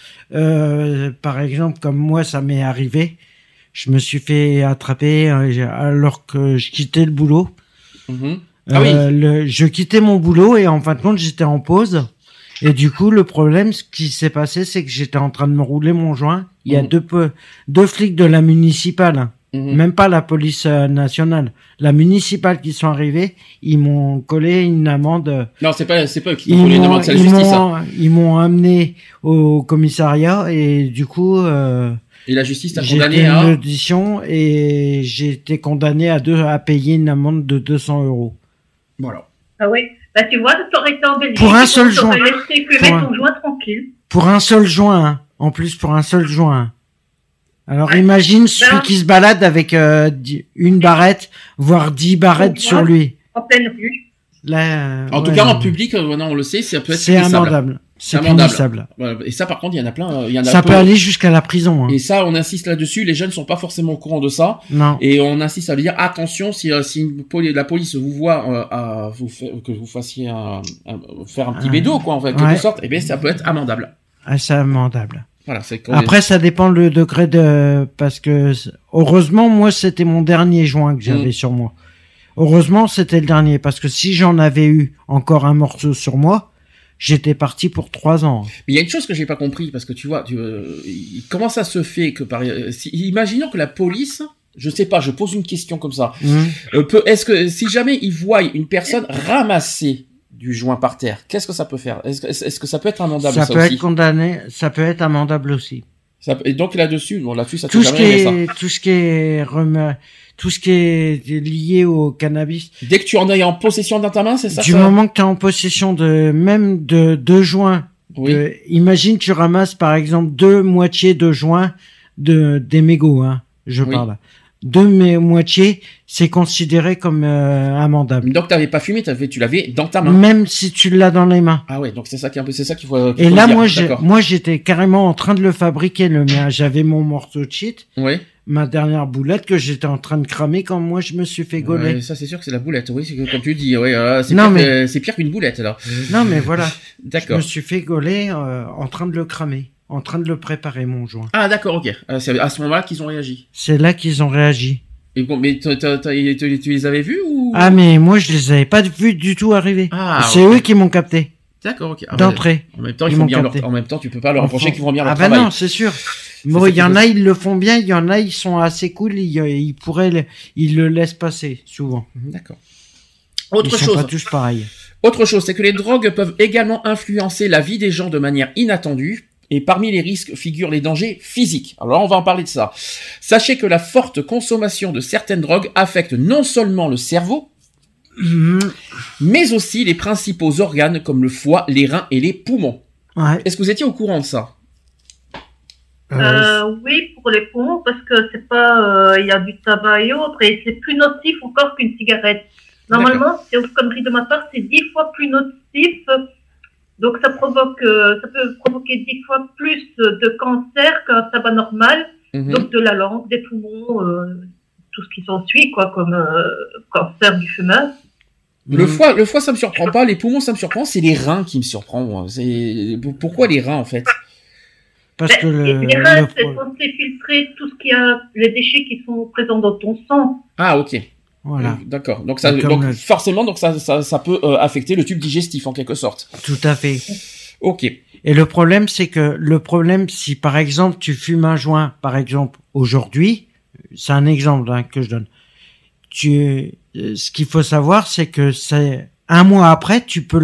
comme moi, ça m'est arrivé. Je me suis fait attraper alors que je quittais le boulot. Ah oui. Je quittais mon boulot et en fin de compte, j'étais en pause. Et du coup, le problème, ce qui s'est passé, c'est que j'étais en train de me rouler mon joint. Il y a deux flics de la municipale, même pas la police nationale, la municipale qui sont arrivés. Ils m'ont collé une amende. Non, c'est pas eux qui t'ont collé une amende, c'est la justice. Ils m'ont amené au commissariat et du coup. Et la justice t'a j'ai condamné fait à... une audition et j'ai été condamné à payer une amende de 200 €. Voilà. Ah oui. Bah, tu vois, t'aurais été en Belgique. Pour un seul joint. T'aurais laissé fumer ton joint tranquille. Pour un seul joint, hein. En plus, pour un seul joint. Alors, imagine celui qui se balade avec une barrette, voire 10 barrettes sur lui. En pleine rue. Là, en tout cas, en public, non, on le sait, ça peut être c'est amendable. C'est punissable. Voilà. Et ça, par contre, il y en a plein. Ça peut aller jusqu'à la prison. Hein. Et ça, on insiste là-dessus. Les jeunes sont pas forcément au courant de ça. Non. Et on insiste à dire attention si la police vous voit que vous fassiez faire un petit bédo, quoi, en fait, quelque sorte. Eh bien, ça peut être amendable. Ah, c'est amendable. Voilà. Après, ça dépend le degré parce que heureusement, moi, c'était mon dernier joint que j'avais sur moi. Heureusement, c'était le dernier parce que si j'en avais eu encore un morceau sur moi. J'étais parti pour 3 ans. Mais il y a une chose que j'ai pas compris, parce que tu vois, comment ça se fait que imaginons que la police, je sais pas, je pose une question comme ça, est-ce que si jamais ils voient une personne ramasser du joint par terre, qu'est-ce que ça peut faire? Est-ce que ça peut être amendable? Ça peut être condamné, ça peut être amendable aussi. Et donc là-dessus, ça tout t'a ce jamais aimé ça. Tout ce qui est lié au cannabis. Dès que tu en es en possession dans ta main, c'est ça? Du moment que tu es en possession de 2 joints. Oui. Imagine, tu ramasses par exemple 2 moitiés de joints des mégots, hein. Je Oui. parle. 2 moitiés, c'est considéré comme amendable. Donc t'avais pas fumé, tu l'avais dans ta main. Même si tu l'as dans les mains. Ah ouais, donc c'est ça qu'il faut. Et là, dire. moi, j'étais carrément en train de le fabriquer, le mien. J'avais mon morceau de shit, Oui. ma dernière boulette que j'étais en train de cramer quand moi je me suis fait gauler. Ouais, ça c'est sûr que c'est la boulette. Oui, c'est comme tu dis. Ouais, c'est pire qu'une boulette alors. Non, mais voilà. Je D'accord. me suis fait gauler en train de le cramer, en train de le préparer, mon joint. Ah d'accord, ok. C'est à ce moment-là qu'ils ont réagi. C'est là qu'ils ont réagi. Et bon, mais tu les avais vus ou? Ah, mais moi, je les avais pas vus du tout arriver. Ah, c'est ok. eux qui m'ont capté. D'accord, ok. D'entrée. En même temps, Ils ils font m'ont bien capté. en même temps, tu peux pas leur reprocher qu'ils font bien leur Ah bah travail. non, c'est sûr. Bon, ça il y en qu'il a, faut- ils le font bien, il y en a, ils sont assez cool, ils pourraient, ils le laissent passer, souvent. D'accord. Autre Ils sont chose. pas tous pareils. Autre chose, c'est que les drogues peuvent également influencer la vie des gens de manière inattendue. Et parmi les risques figurent les dangers physiques. Alors là, on va en parler de ça. Sachez que la forte consommation de certaines drogues affecte non seulement le cerveau, mais aussi les principaux organes comme le foie, les reins et les poumons. Ouais. Est-ce que vous étiez au courant de ça? Oui, pour les poumons, parce que c'est pas, il y a du tabac et autres, et c'est plus nocif encore qu'une cigarette. Normalement, c'est une connerie de ma part, c'est 10 fois plus nocif. Donc ça provoque, ça peut provoquer 10 fois plus de cancer qu'un tabac normal. Mhm. Donc de la langue, des poumons, tout ce qui s'ensuit, quoi, comme cancer du fumeur. Le foie, ça me surprend pas. Les poumons, ça me surprend. C'est les reins qui me surprend. Moi. Pourquoi les reins, en fait? Parce que Les reins, c'est censé filtrer tout ce qui a, les déchets qui sont présents dans ton sang. Ah, ok. Voilà. D'accord. Donc forcément, ça peut affecter le tube digestif en quelque sorte. Tout à fait. Ok. Et le problème, si par exemple tu fumes un joint, par exemple aujourd'hui, c'est un exemple que je donne. Ce qu'il faut savoir, c'est que c'est 1 mois après,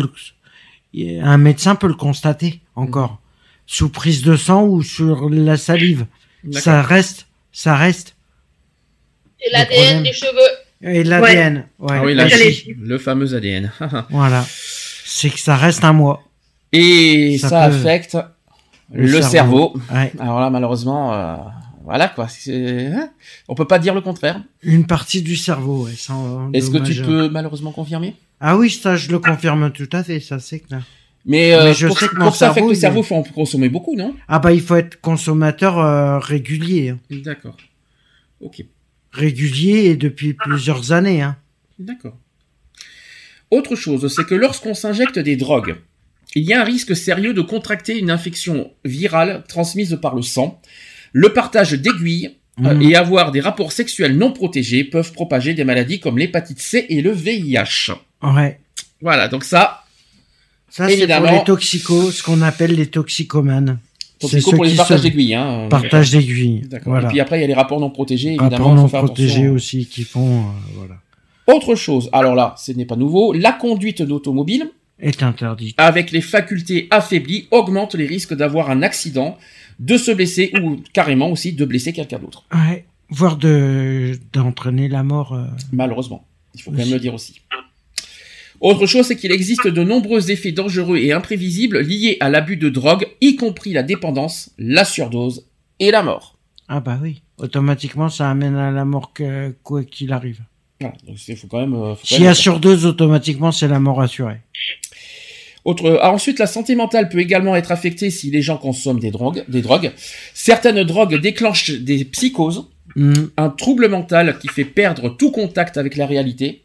un médecin peut le constater encore sous prise de sang ou sur la salive. D'accord. Ça reste. Et l'ADN des cheveux. Et l'ADN. Ouais. Ah oui, le fameux ADN. Voilà. C'est que ça reste 1 mois. Et ça affecte le cerveau. Ouais. Alors là, malheureusement, voilà quoi. On peut pas dire le contraire. Une partie du cerveau, ouais. Est-ce que tu peux malheureusement confirmer? Ah oui, ça, je le confirme tout à fait, ça c'est clair. Mais je sais que mon pour ça affecte cerveau, le cerveau, il faut en consommer beaucoup, non? Ah bah il faut être consommateur régulier. Hein. D'accord. Ok. Régulier et depuis plusieurs années. Hein. D'accord. Autre chose, c'est que lorsqu'on s'injecte des drogues, il y a un risque sérieux de contracter une infection virale transmise par le sang. Le partage d'aiguilles et avoir des rapports sexuels non protégés peuvent propager des maladies comme l'hépatite C et le VIH. Ouais. Voilà, donc ça c'est évidemment, pour les toxicos, ce qu'on appelle les toxicomanes. Toxico pour les partages d'aiguilles. Hein, partage d'aiguilles. D'accord. Voilà. Et puis après, il y a les rapports non protégés, évidemment. Rapports non faut faire protégés attention. aussi qui font... voilà. Autre chose, alors là, ce n'est pas nouveau, la conduite d'automobile est interdite. Avec les facultés affaiblies augmente les risques d'avoir un accident, de se blesser ou carrément aussi de blesser quelqu'un d'autre. Ouais, voire d'entraîner la mort. Malheureusement, il faut quand même le dire aussi. Autre chose, c'est qu'il existe de nombreux effets dangereux et imprévisibles liés à l'abus de drogue, y compris la dépendance, la surdose et la mort. Ah bah oui, automatiquement ça amène à la mort quoi qu'il arrive. Voilà, donc il faut quand même... S'il y a surdose, automatiquement c'est la mort assurée. Ensuite, la santé mentale peut également être affectée si les gens consomment des drogues. Certaines drogues déclenchent des psychoses, un trouble mental qui fait perdre tout contact avec la réalité.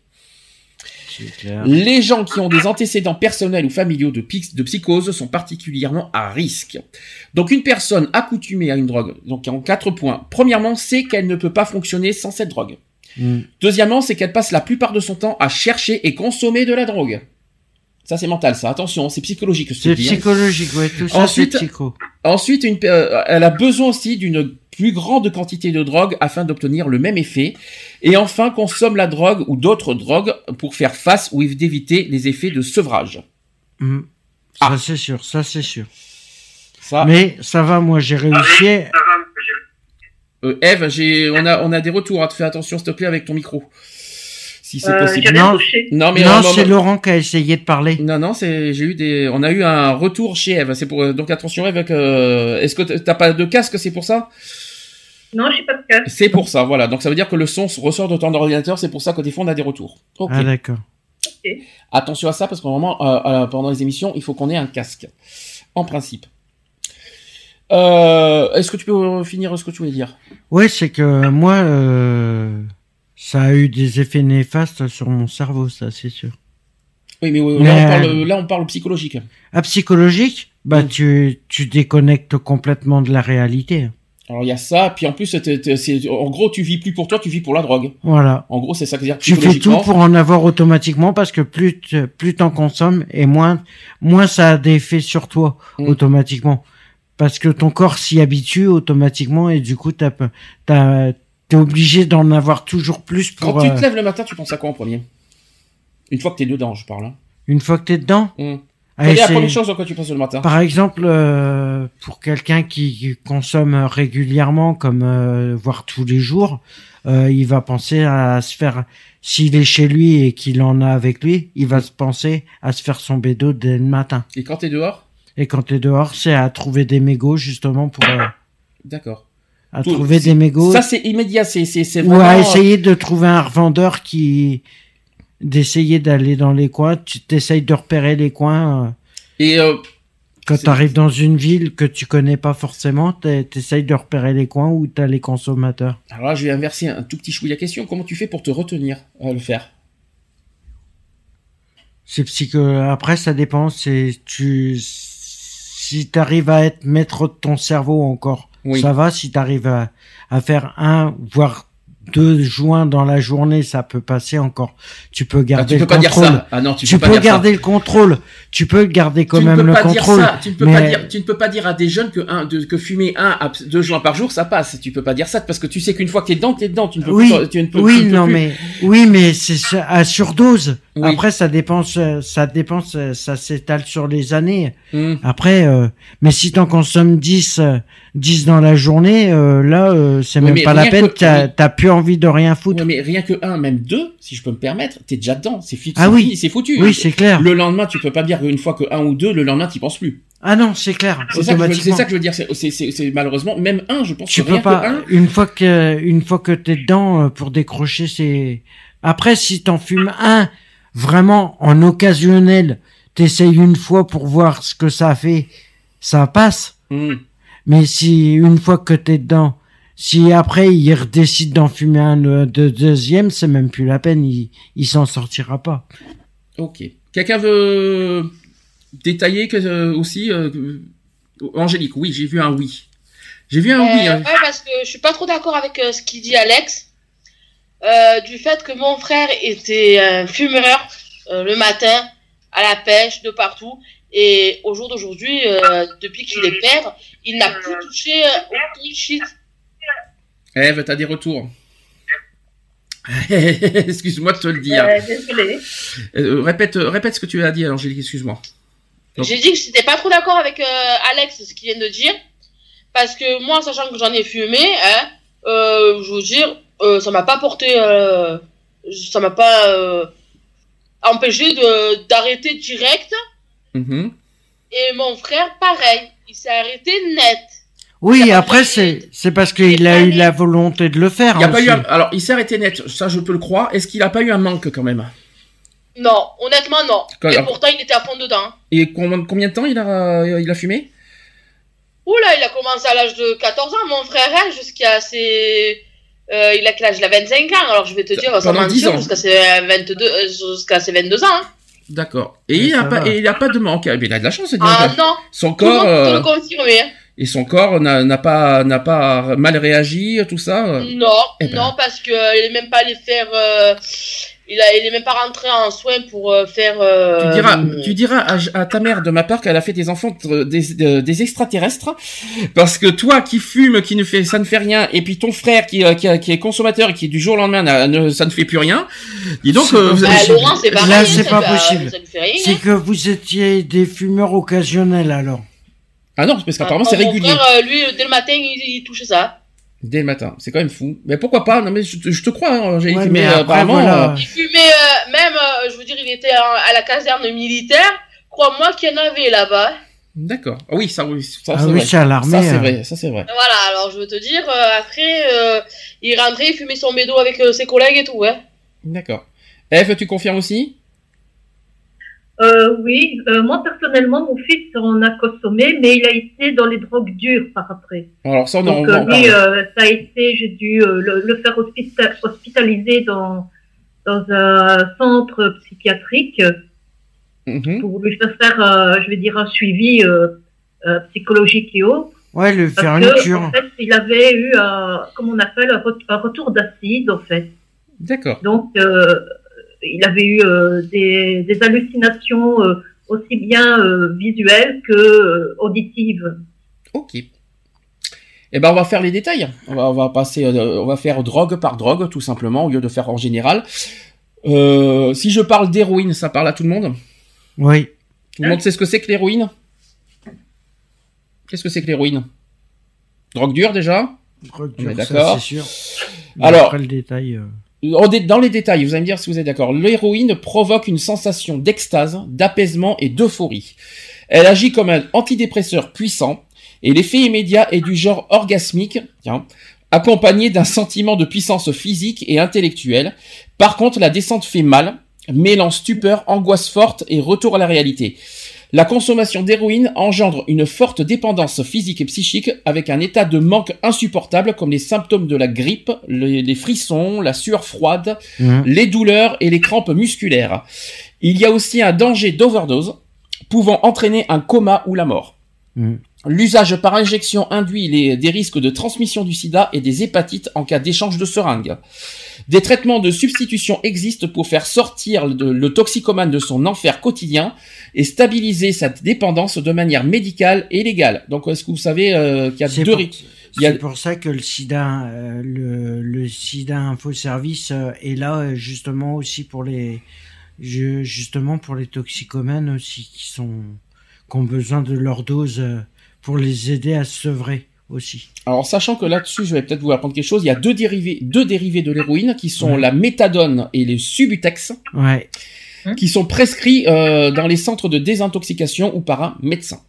Les gens qui ont des antécédents personnels ou familiaux de psychose sont particulièrement à risque. Donc une personne accoutumée à une drogue, donc en 4 points. Premièrement, c'est qu'elle ne peut pas fonctionner sans cette drogue. Deuxièmement, c'est qu'elle passe la plupart de son temps à chercher et consommer de la drogue. Ça, c'est mental, ça. Attention, c'est psychologique. C'est psychologique, ouais. Tout ça, c'est psycho. Ensuite, elle a besoin aussi d'une plus grande quantité de drogue afin d'obtenir le même effet. Et enfin, consomme la drogue ou d'autres drogues pour faire face ou d'éviter les effets de sevrage. Ça, c'est sûr. Ça, c'est sûr. Ça. Mais ça va, moi j'ai réussi. Eve, on a des retours. Fais attention, s'il te plaît, avec ton micro. Si c'est possible. J'ai rien Non. touché. Non, mais Non, c'est Laurent qui a essayé de parler. Non, on a eu un retour chez Eve. C'est pour, donc attention, Eve, est-ce que t'as pas de casque, c'est pour ça? Non, j'ai pas de casque. C'est pour ça, voilà. Donc ça veut dire que le son ressort de ton ordinateur, c'est pour ça que des fois on a des retours. Ok. Ah d'accord. Attention à ça, parce qu'au moment, pendant les émissions, il faut qu'on ait un casque. En principe. Est-ce que tu peux finir ce que tu voulais dire? Ouais, c'est que moi, ça a eu des effets néfastes sur mon cerveau, ça, c'est sûr. Oui, mais là, on parle psychologique. Ah, psychologique? Bah, tu déconnectes complètement de la réalité. Alors, il y a ça, puis en plus, en gros, tu vis plus pour toi, tu vis pour la drogue. Voilà. En gros, c'est ça que dire Tu fais tout pour en avoir automatiquement parce que plus t'en consommes et moins ça a d'effet sur toi, automatiquement. Parce que ton corps s'y habitue automatiquement et du coup, t'es obligé d'en avoir toujours plus pour... Quand tu te lèves le matin, tu penses à quoi en premier? Une fois que t'es dedans, je parle. Hein. Une fois que t'es dedans? Quelle est la première chose à quoi tu penses le matin? Par exemple, pour quelqu'un qui consomme régulièrement, comme voire tous les jours, il va penser à se faire... S'il est chez lui et qu'il en a avec lui, il va se penser à se faire son bédo dès le matin. Et quand t'es dehors? Et quand t'es dehors, c'est à trouver des mégots, justement, pour... D'accord. Trouver des mégots. Ça, c'est immédiat, c'est vraiment... Ou à essayer de trouver un revendeur d'essayer d'aller dans les coins, tu t'essayes de repérer les coins. Et quand t'arrives dans une ville que tu connais pas forcément, t'essayes de repérer les coins où t'as les consommateurs. Alors là, je vais inverser un tout petit chouïa question. Comment tu fais pour te retenir à le faire? C'est après, ça dépend. Si t'arrives à être maître de ton cerveau encore, ça va. Si t'arrives à faire 1, voire 2 joints dans la journée, ça peut passer encore. Tu peux garder le contrôle. Tu peux pas dire ça. Ah non, tu peux garder le contrôle. Tu peux garder quand même le contrôle. Tu ne peux pas dire à des jeunes que fumer 1 à 2 joints par jour, ça passe. Tu peux pas dire ça parce que tu sais qu'une fois que t'es dedans, t'es dedans. Tu ne peux mais c'est à surdose. Oui. Après, ça s'étale sur les années. Après, mais si t'en consommes 10 dans la journée, c'est même pas la peine. T'as plus envie de rien foutre. Oui, mais rien que 1, même 2, si je peux me permettre, t'es déjà dedans. C'est foutu. C'est foutu. Oui, c'est clair. Le lendemain, tu peux pas dire une fois que 1 ou 2, le lendemain, t'y penses plus. Ah non, c'est clair. C'est ça que je veux dire. C'est malheureusement, même 1, je pense tu que peux rien pas, que 1. Une fois que t'es dedans, pour décrocher, c'est... Après, si t'en fumes 1, vraiment, en occasionnel, t'essayes une fois pour voir ce que ça fait, ça passe. Mais si, une fois que t'es dedans, si après, il décide d'en fumer un deuxième, c'est même plus la peine, il s'en sortira pas. Ok. Quelqu'un veut détailler aussi Angélique, oui, j'ai vu un oui. J'ai vu un oui. Ouais, parce que je suis pas trop d'accord avec ce qu'il dit Alex. Du fait que mon frère était un fumeur le matin, à la pêche, de partout. Et au jour d'aujourd'hui, depuis qu'il est père, il n'a plus touché aucun shit. Eve, t'as des retours. Excuse-moi de te le dire. Désolé. Répète ce que tu as dit, Angélique, excuse-moi. Donc... J'ai dit que j'étais pas trop d'accord avec Alex, ce qu'il vient de dire. Parce que moi, sachant que j'en ai fumé, je veux dire, ça m'a pas porté... ça m'a pas empêché d'arrêter direct. Et mon frère, pareil. Il s'est arrêté net. Oui, après, c'est parce qu'il a eu la volonté de le faire. Il y a pas eu alors, il s'est arrêté net, ça je peux le croire. Est-ce qu'il a pas eu un manque quand même? Non, honnêtement, non. Et pourtant, il était à fond dedans. Et combien de temps il a fumé? Oula, il a commencé à l'âge de 14 ans, mon frère, jusqu'à ses... il a quel âge? Il a 25 ans, alors je vais te dire, ça mentir, jusqu'à ses 22 ans. Hein. D'accord. Et il a pas de manque. Mais il a de la chance. Non. Son corps... Tout le confirmer. Et son corps n'a pas mal réagi, tout ça? Non, parce que il est même pas allé faire... il est même pas rentré en soins pour faire... Tu diras à ta mère de ma part qu'elle a fait des enfants des extraterrestres, parce que toi qui fumes, ça ne fait rien, et puis ton frère qui est consommateur et qui du jour au lendemain ça ne fait plus rien. Dis donc, Laurent, c'est pareil. Là, c'est pas possible. C'est que vous étiez des fumeurs occasionnels alors. Ah non, parce qu'apparemment c'est Mon régulier. frère, lui, dès le matin, il touchait ça. Dès le matin, c'est quand même fou. Mais pourquoi pas? Non mais je te crois, hein, Ouais, mais mais après, apparemment. voilà. Il fumait, même, je veux dire, il était à la caserne militaire. Crois-moi qu'il y en avait là-bas. D'accord. Ah oui, ça, c'est Ah oui, vrai. c'est à l'armée. Ça c'est vrai, ça c'est vrai. Voilà, alors je veux te dire, après, il rentrait, il fumait son bédo avec ses collègues et tout, hein. D'accord. Eve, tu confirmes aussi? Oui, moi personnellement, mon fils en a consommé, mais il a été dans les drogues dures par après. Alors ça, on Donc va en lui, parler. ça a été, j'ai dû le faire hospitaliser dans un centre psychiatrique Mhm. pour lui faire, je vais dire, un suivi psychologique et autres. Ouais, le faire Parce une que, cure. en fait, il avait eu, comme on appelle, un retour d'acide, en fait. D'accord. Donc, il avait eu des hallucinations aussi bien visuelles que auditives. Ok. Eh ben, on va faire les détails. On va passer, on va faire drogue par drogue, tout simplement, au lieu de faire en général. Si je parle d'héroïne, ça parle à tout le monde? Oui. Tout le monde sait ce que c'est que l'héroïne? Qu'est-ce que c'est que l'héroïne? Drogue dure, déjà? Drogue On est dure, d'accord. ça, c'est sûr. Mais Alors, après le détail. dans les détails, vous allez me dire si vous êtes d'accord. L'héroïne provoque une sensation d'extase, d'apaisement et d'euphorie. Elle agit comme un antidépresseur puissant et l'effet immédiat est du genre orgasmique, accompagné d'un sentiment de puissance physique et intellectuelle. Par contre, la descente fait mal, mêlant stupeur, angoisse forte et retour à la réalité. La consommation d'héroïne engendre une forte dépendance physique et psychique avec un état de manque insupportable comme les symptômes de la grippe, les frissons, la sueur froide, les douleurs et les crampes musculaires. Il y a aussi un danger d'overdose pouvant entraîner un coma ou la mort. L'usage par injection induit des risques de transmission du sida et des hépatites en cas d'échange de seringues. Des traitements de substitution existent pour faire sortir le toxicomane de son enfer quotidien et stabiliser sa dépendance de manière médicale et légale. Donc, est-ce que vous savez qu'il y a deux... C'est pour ça que le SIDA, le SIDA Info Service est là justement aussi pour les toxicomanes aussi qui ont besoin de leur dose pour les aider à se sevrer aussi. Alors, sachant que là-dessus, je vais peut-être vous apprendre quelque chose, il y a deux dérivés de l'héroïne qui sont la méthadone et le Subutex, qui sont prescrits dans les centres de désintoxication ou par un médecin.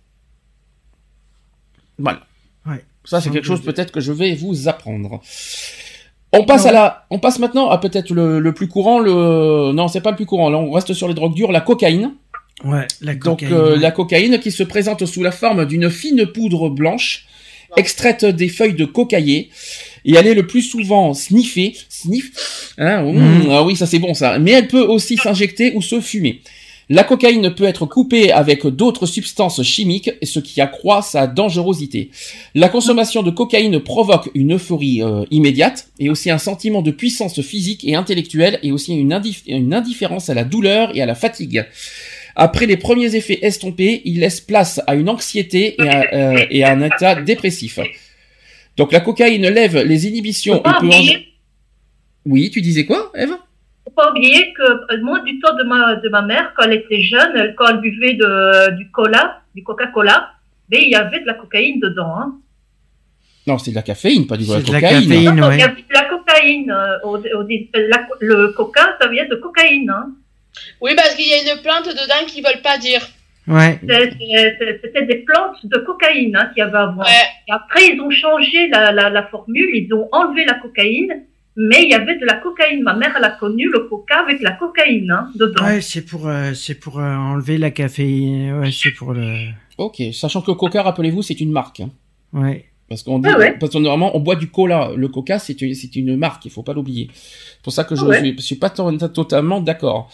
Voilà. Ouais. Ça, c'est quelque chose peut-être que je vais vous apprendre. On passe maintenant à peut-être le plus courant, non, c'est pas le plus courant, là, on reste sur les drogues dures, la cocaïne. Ouais, la cocaïne. Donc, la cocaïne qui se présente sous la forme d'une fine poudre blanche, extraite des feuilles de cocaïer, et elle est le plus souvent sniffée, ah oui, ça c'est bon ça, mais elle peut aussi s'injecter ou se fumer. La cocaïne peut être coupée avec d'autres substances chimiques, ce qui accroît sa dangerosité. La consommation de cocaïne provoque une euphorie immédiate, et aussi un sentiment de puissance physique et intellectuelle, et aussi une indifférence à la douleur et à la fatigue. Après les premiers effets estompés, il laisse place à une anxiété et à un état dépressif. Donc la cocaïne lève les inhibitions et peut... Oui, tu disais quoi, Eve? Faut pas oublier que moi, du temps de ma mère, quand elle était jeune, quand elle buvait du Coca-Cola, mais il y avait de la cocaïne dedans. Hein. Non, c'est de la caféine, pas du de la cocaïne. Caféine, non, il y avait de la cocaïne. Le Coca, ça vient de cocaïne. Hein. Oui, parce qu'il y a une plante dedans qu'ils veulent pas dire. Ouais. C'était des plantes de cocaïne qu'il y avait avant. Ouais. Et après, ils ont changé la formule, ils ont enlevé la cocaïne, mais il y avait de la cocaïne. Ma mère, elle a connu le Coca avec la cocaïne dedans. Ouais, c'est pour enlever la caféine. Ouais, c'est pour le... Ok, sachant que Coca, rappelez-vous, c'est une marque. Ouais. Parce qu'on dit, parce que normalement, on boit du cola. Le Coca, c'est une marque, il faut pas l'oublier. C'est pour ça que je suis pas totalement d'accord.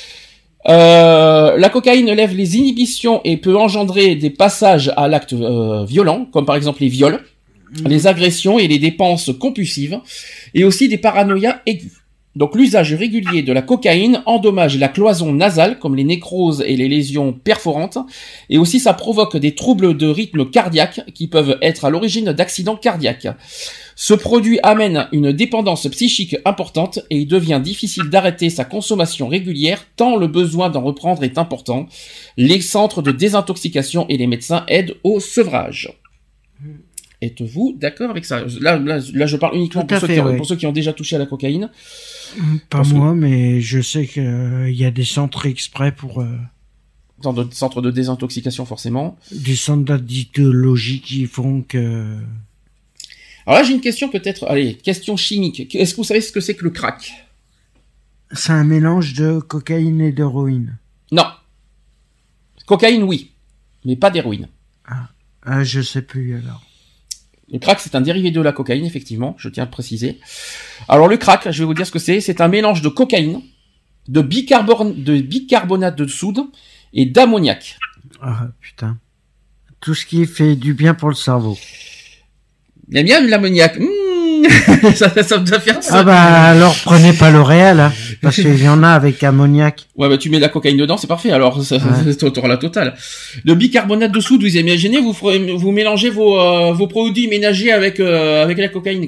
La cocaïne lève les inhibitions et peut engendrer des passages à l'acte violent, comme par exemple les viols, les agressions et les dépenses compulsives, et aussi des paranoïas aiguës. Donc l'usage régulier de la cocaïne endommage la cloison nasale, comme les nécroses et les lésions perforantes, et aussi ça provoque des troubles de rythme cardiaque qui peuvent être à l'origine d'accidents cardiaques. Ce produit amène une dépendance psychique importante et il devient difficile d'arrêter sa consommation régulière tant le besoin d'en reprendre est important. Les centres de désintoxication et les médecins aident au sevrage. Êtes-vous d'accord avec ça? Là, je parle uniquement pour ceux qui ont déjà touché à la cocaïne. Pas moi, mais je sais qu'il y a des centres exprès pour... Centres de désintoxication, forcément. Des centres d'addictologie qui font que... Alors là, j'ai une question peut-être... Allez, question chimique. Est-ce que vous savez ce que c'est que le crack? C'est un mélange de cocaïne et d'héroïne. Non. Cocaïne, oui. Mais pas d'héroïne. Ah, je sais plus alors. Le crack, c'est un dérivé de la cocaïne, effectivement, je tiens à le préciser. Alors le crack, je vais vous dire ce que c'est un mélange de cocaïne, de bicarbonate de soude et d'ammoniac. Ah putain. Tout ce qui fait du bien pour le cerveau. Il y a bien de l'ammoniac. Ça me doit faire ça. Ah bah alors prenez pas L'Oréal, hein, parce qu'il y en a avec ammoniac. Ouais bah tu mets de la cocaïne dedans, c'est parfait. Alors t'auras la totale. Le bicarbonate de soude, vous imaginez, vous mélangez vos produits ménagers avec la cocaïne.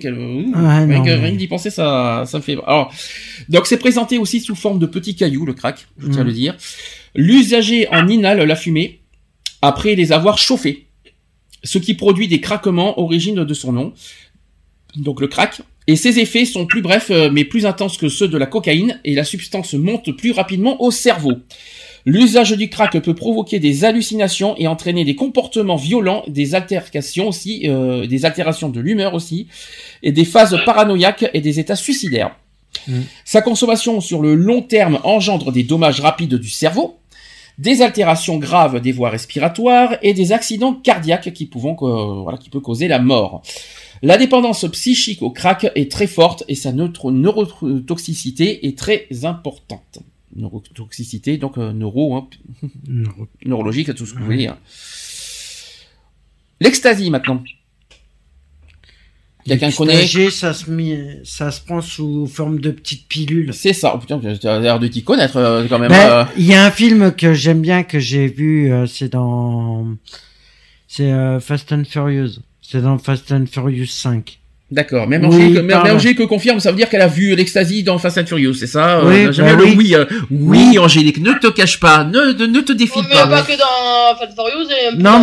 Rien d'y penser, ça me fait. Alors donc c'est présenté aussi sous forme de petits cailloux, le crack, je tiens à le dire. L'usager en inhale la fumée après les avoir chauffés, ce qui produit des craquements, origine de son nom. Donc le crack, et ses effets sont plus brefs mais plus intenses que ceux de la cocaïne et la substance monte plus rapidement au cerveau. L'usage du crack peut provoquer des hallucinations et entraîner des comportements violents, des altérations aussi, des altérations de l'humeur aussi, et des phases paranoïaques et des états suicidaires. Sa consommation sur le long terme engendre des dommages rapides du cerveau, des altérations graves des voies respiratoires et des accidents cardiaques qui peut causer la mort. La dépendance psychique au crack est très forte et sa neurotoxicité est très importante. Neurotoxicité, donc neurologique, tout ce que vous voulez. Hein. L'ecstasy maintenant. Quelqu'un connaît? Ça se prend sous forme de petites pilules. C'est ça. Oh, putain, t'as l'air de t'y connaître quand même. Il y a un film que j'aime bien, que j'ai vu, c'est Fast and Furious. C'est dans Fast and Furious 5. D'accord. Même Angélique confirme, ça veut dire qu'elle a vu l'ecstasy dans Fast and Furious, c'est ça? Oui, Angélique, ne te cache pas, ne te défile pas. Mais pas que dans Fast and Furious, et un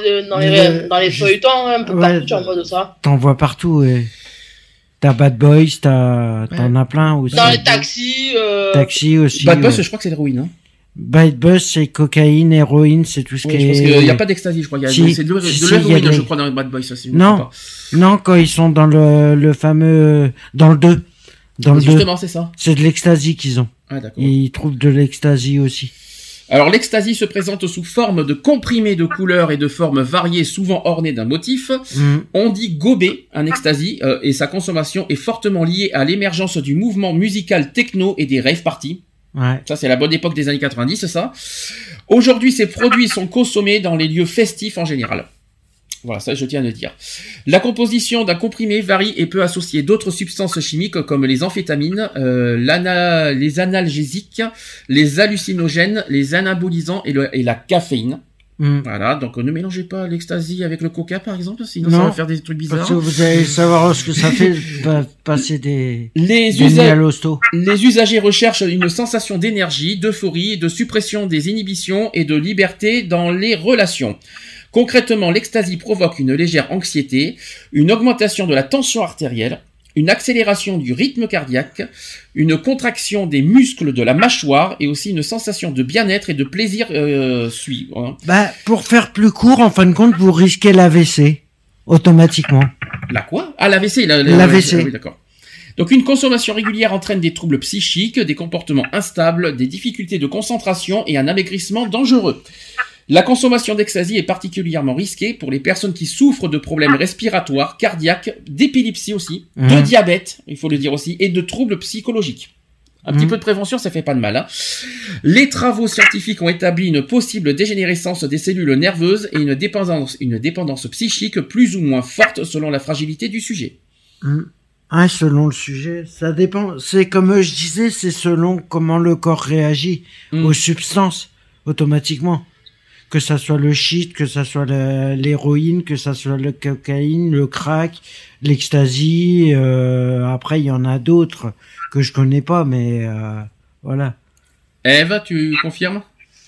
peu dans les feuilletons, un peu partout, tu en vois de ça. T'en vois partout, T'as Bad Boys, t'en as plein aussi. Dans les taxis. Taxis aussi. Bad Boys, je crois que c'est l'héroïne, hein. Bad Buzz, c'est cocaïne, héroïne, c'est tout ce qui est... Je pense qu'il n'y a pas d'ecstasy, je crois. C'est de l'héroïne, je crois, dans Bad Boys aussi. Non, quand ils sont dans le fameux... Dans le 2. Justement, c'est ça. C'est de l'ecstasy qu'ils ont. Ah, d'accord. Et ils trouvent de l'ecstasy aussi. Alors, l'ecstasy se présente sous forme de comprimés de couleurs et de formes variées, souvent ornées d'un motif. On dit gober un ecstasy, et sa consommation est fortement liée à l'émergence du mouvement musical techno et des rave parties. Ouais. Ça, c'est la bonne époque des années 90, ça. Aujourd'hui, ces produits sont consommés dans les lieux festifs en général. Voilà, ça, je tiens à le dire. La composition d'un comprimé varie et peut associer d'autres substances chimiques comme les amphétamines, les analgésiques, les hallucinogènes, les anabolisants et la caféine. Voilà, donc ne mélangez pas l'ecstasy avec le coca par exemple, sinon ça va faire des trucs bizarres. Parce que vous allez savoir ce que ça fait passer les usagers recherchent une sensation d'énergie, d'euphorie, de suppression des inhibitions et de liberté dans les relations. Concrètement, l'ecstasy provoque une légère anxiété, une augmentation de la tension artérielle, une accélération du rythme cardiaque, une contraction des muscles de la mâchoire et aussi une sensation de bien-être et de plaisir suit. Hein. Pour faire plus court, en fin de compte, vous risquez l'AVC automatiquement. La quoi? Ah, l'AVC. L'AVC. Oui, d'accord. Donc une consommation régulière entraîne des troubles psychiques, des comportements instables, des difficultés de concentration et un amaigrissement dangereux. La consommation d'ecstasy est particulièrement risquée pour les personnes qui souffrent de problèmes respiratoires, cardiaques, d'épilepsie aussi, de diabète, il faut le dire aussi, et de troubles psychologiques. Un petit peu de prévention, ça fait pas de mal. Hein. Les travaux scientifiques ont établi une possible dégénérescence des cellules nerveuses et une dépendance psychique plus ou moins forte selon la fragilité du sujet. Ah, selon le sujet, ça dépend. C'est comme je disais, c'est selon comment le corps réagit aux substances automatiquement. Que ça soit le shit, que ça soit l'héroïne, que ça soit le cocaïne, le crack, l'ecstasy. Après, il y en a d'autres que je connais pas, mais voilà. Ève, tu confirmes?